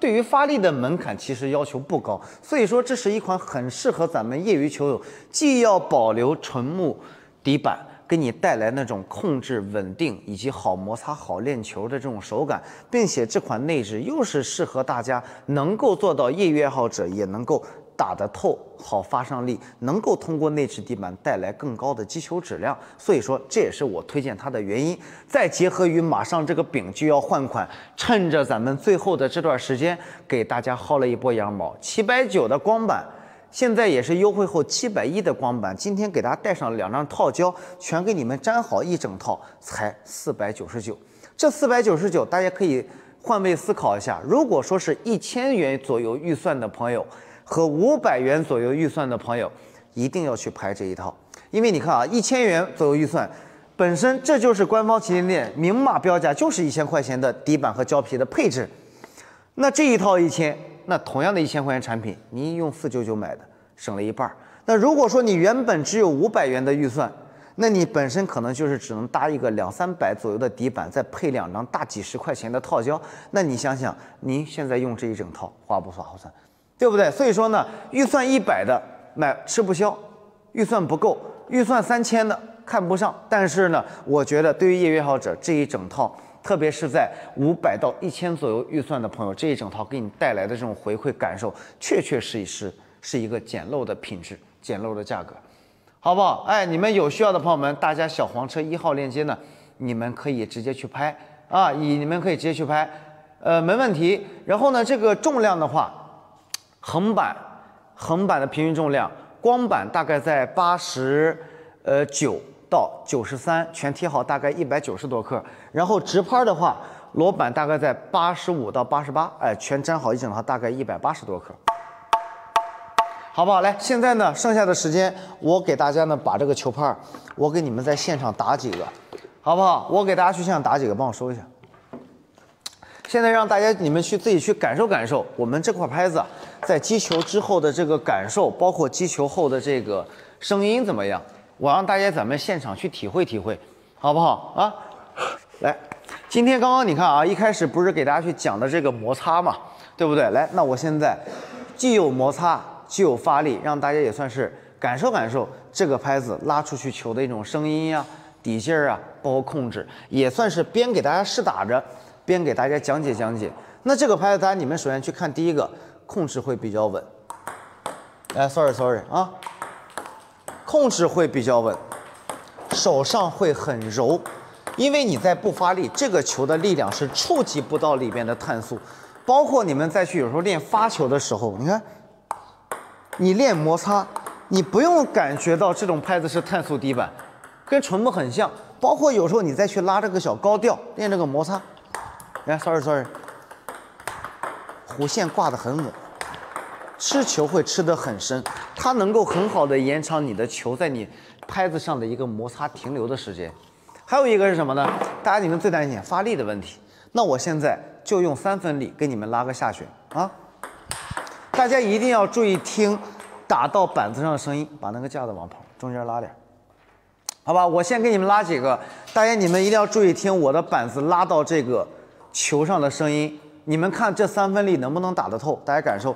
对于发力的门槛其实要求不高，所以说这是一款很适合咱们业余球友，既要保留纯木底板，给你带来那种控制稳定以及好摩擦、好练球的这种手感，并且这款内置又是适合大家能够做到业余爱好者也能够打得透、好发伤力，能够通过内置地板带来更高的击球质量，所以说这也是我推荐它的原因。再结合于马上这个柄就要换款，趁着咱们最后的这段时间，给大家薅了一波羊毛，七百九的光板。现在也是优惠后七百一的光板，今天给大家带上两张套胶，全给你们粘好一整套，才四百九十九。这四百九十九，大家可以换位思考一下，如果说是一千元左右预算的朋友和五百元左右预算的朋友，一定要去拍这一套，因为你看啊，一千元左右预算，本身这就是官方旗舰店明码标价，就是一千块钱的底板和胶皮的配置。那这一套一千。那同样的一千块钱产品，你用四九九买的，省了一半。那如果说你原本只有五百元的预算，那你本身可能就是只能搭一个两三百左右的底板，再配两张大几十块钱的套胶。那你想想，您现在用这一整套划不划算，对不对？所以说呢，预算一百的买吃不消，预算不够，预算三千的看不上。但是呢，我觉得对于业余爱好者这一整套。特别是在五百到一千左右预算的朋友，这一整套给你带来的这种回馈感受，确确实实是一个简陋的品质、简陋的价格，好不好？哎，你们有需要的朋友们，大家小黄车一号链接呢，你们可以直接去拍啊，你你们可以直接去拍，呃，没问题。然后呢，这个重量的话，横板横板的平均重量，光板大概在八十呃九。到九十三，全贴好大概一百九十多克，然后直拍的话，螺板大概在八十五到八十八，哎，全粘好一整套大概一百八十多克，好不好？来，现在呢，剩下的时间我给大家呢把这个球拍，我给你们在现场打几个，好不好？我给大家去现场打几个，帮我收一下。现在让大家你们去自己去感受感受我们这块拍子在击球之后的这个感受，包括击球后的这个声音怎么样？我让大家咱们现场去体会体会，好不好啊？来，今天刚刚你看啊，一开始不是给大家去讲的这个摩擦嘛，对不对？来，那我现在既有摩擦，既有发力，让大家也算是感受感受这个拍子拉出去球的一种声音呀、啊、底劲儿啊，包括控制，也算是边给大家试打着，边给大家讲解讲解。那这个拍子，大家你们首先去看第一个，控制会比较稳。哎 ，sorry sorry 啊。控制会比较稳，手上会很柔，因为你在不发力，这个球的力量是触及不到里边的碳素。包括你们再去有时候练发球的时候，你看，你练摩擦，你不用感觉到这种拍子是碳素底板，跟纯木很像。包括有时候你再去拉这个小高调，练这个摩擦，来 ，sorry sorry， 弧线挂得很稳。吃球会吃得很深，它能够很好的延长你的球在你拍子上的一个摩擦停留的时间。还有一个是什么呢？大家你们最担心发力的问题，那我现在就用三分力给你们拉个下旋啊！大家一定要注意听打到板子上的声音，把那个架子往旁中间拉点，好吧？我先给你们拉几个，大家你们一定要注意听我的板子拉到这个球上的声音，你们看这三分力能不能打得透？大家感受。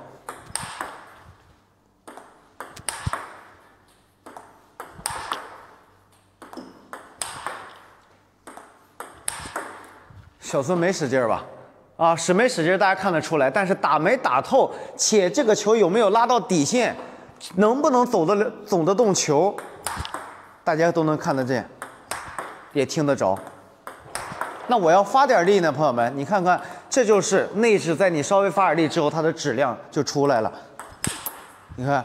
小孙没使劲吧？啊，使没使劲大家看得出来，但是打没打透，且这个球有没有拉到底线，能不能走得了走得动球，大家都能看得见，也听得着。那我要发点力呢，朋友们，你看看，这就是内置，在你稍微发点力之后，它的质量就出来了。你看。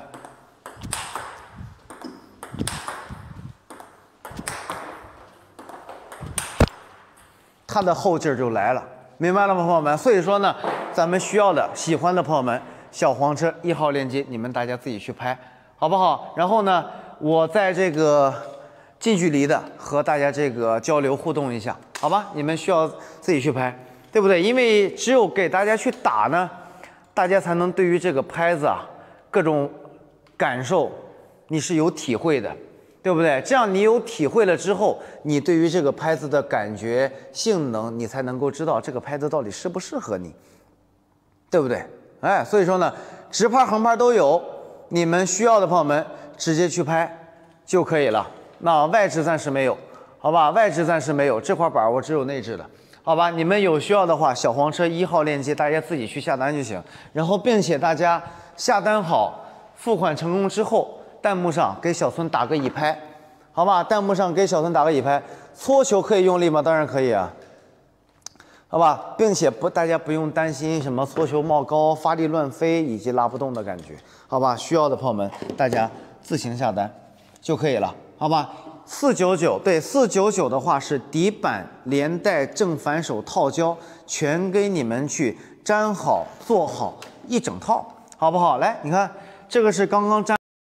它的后劲儿就来了，明白了吗，朋友们？所以说呢，咱们需要的、喜欢的朋友们，小黄车一号链接，你们大家自己去拍，好不好？然后呢，我在这个近距离的和大家这个交流互动一下，好吧？你们需要自己去拍，对不对？因为只有给大家去打呢，大家才能对于这个拍子啊各种感受你是有体会的。对不对？这样你有体会了之后，你对于这个拍子的感觉、性能，你才能够知道这个拍子到底适不适合你。 对不对？哎，所以说呢，直拍横拍都有，你们需要的朋友们直接去拍就可以了。那外置暂时没有，好吧？外置暂时没有，这块板我只有内置的，好吧？你们有需要的话，小黄车一号链接大家自己去下单就行。然后，并且大家下单好，付款成功之后，弹幕上给小孙打个已拍，好吧？弹幕上给小孙打个已拍。搓球可以用力吗？当然可以啊，好吧？并且不，大家不用担心什么搓球冒高、发力乱飞以及拉不动的感觉，好吧？需要的朋友们，大家自行下单就可以了，好吧？四九九，对，四九九的话是底板连带正反手套胶，全给你们去粘好、做好一整套，好不好？来，你看这个是刚刚粘。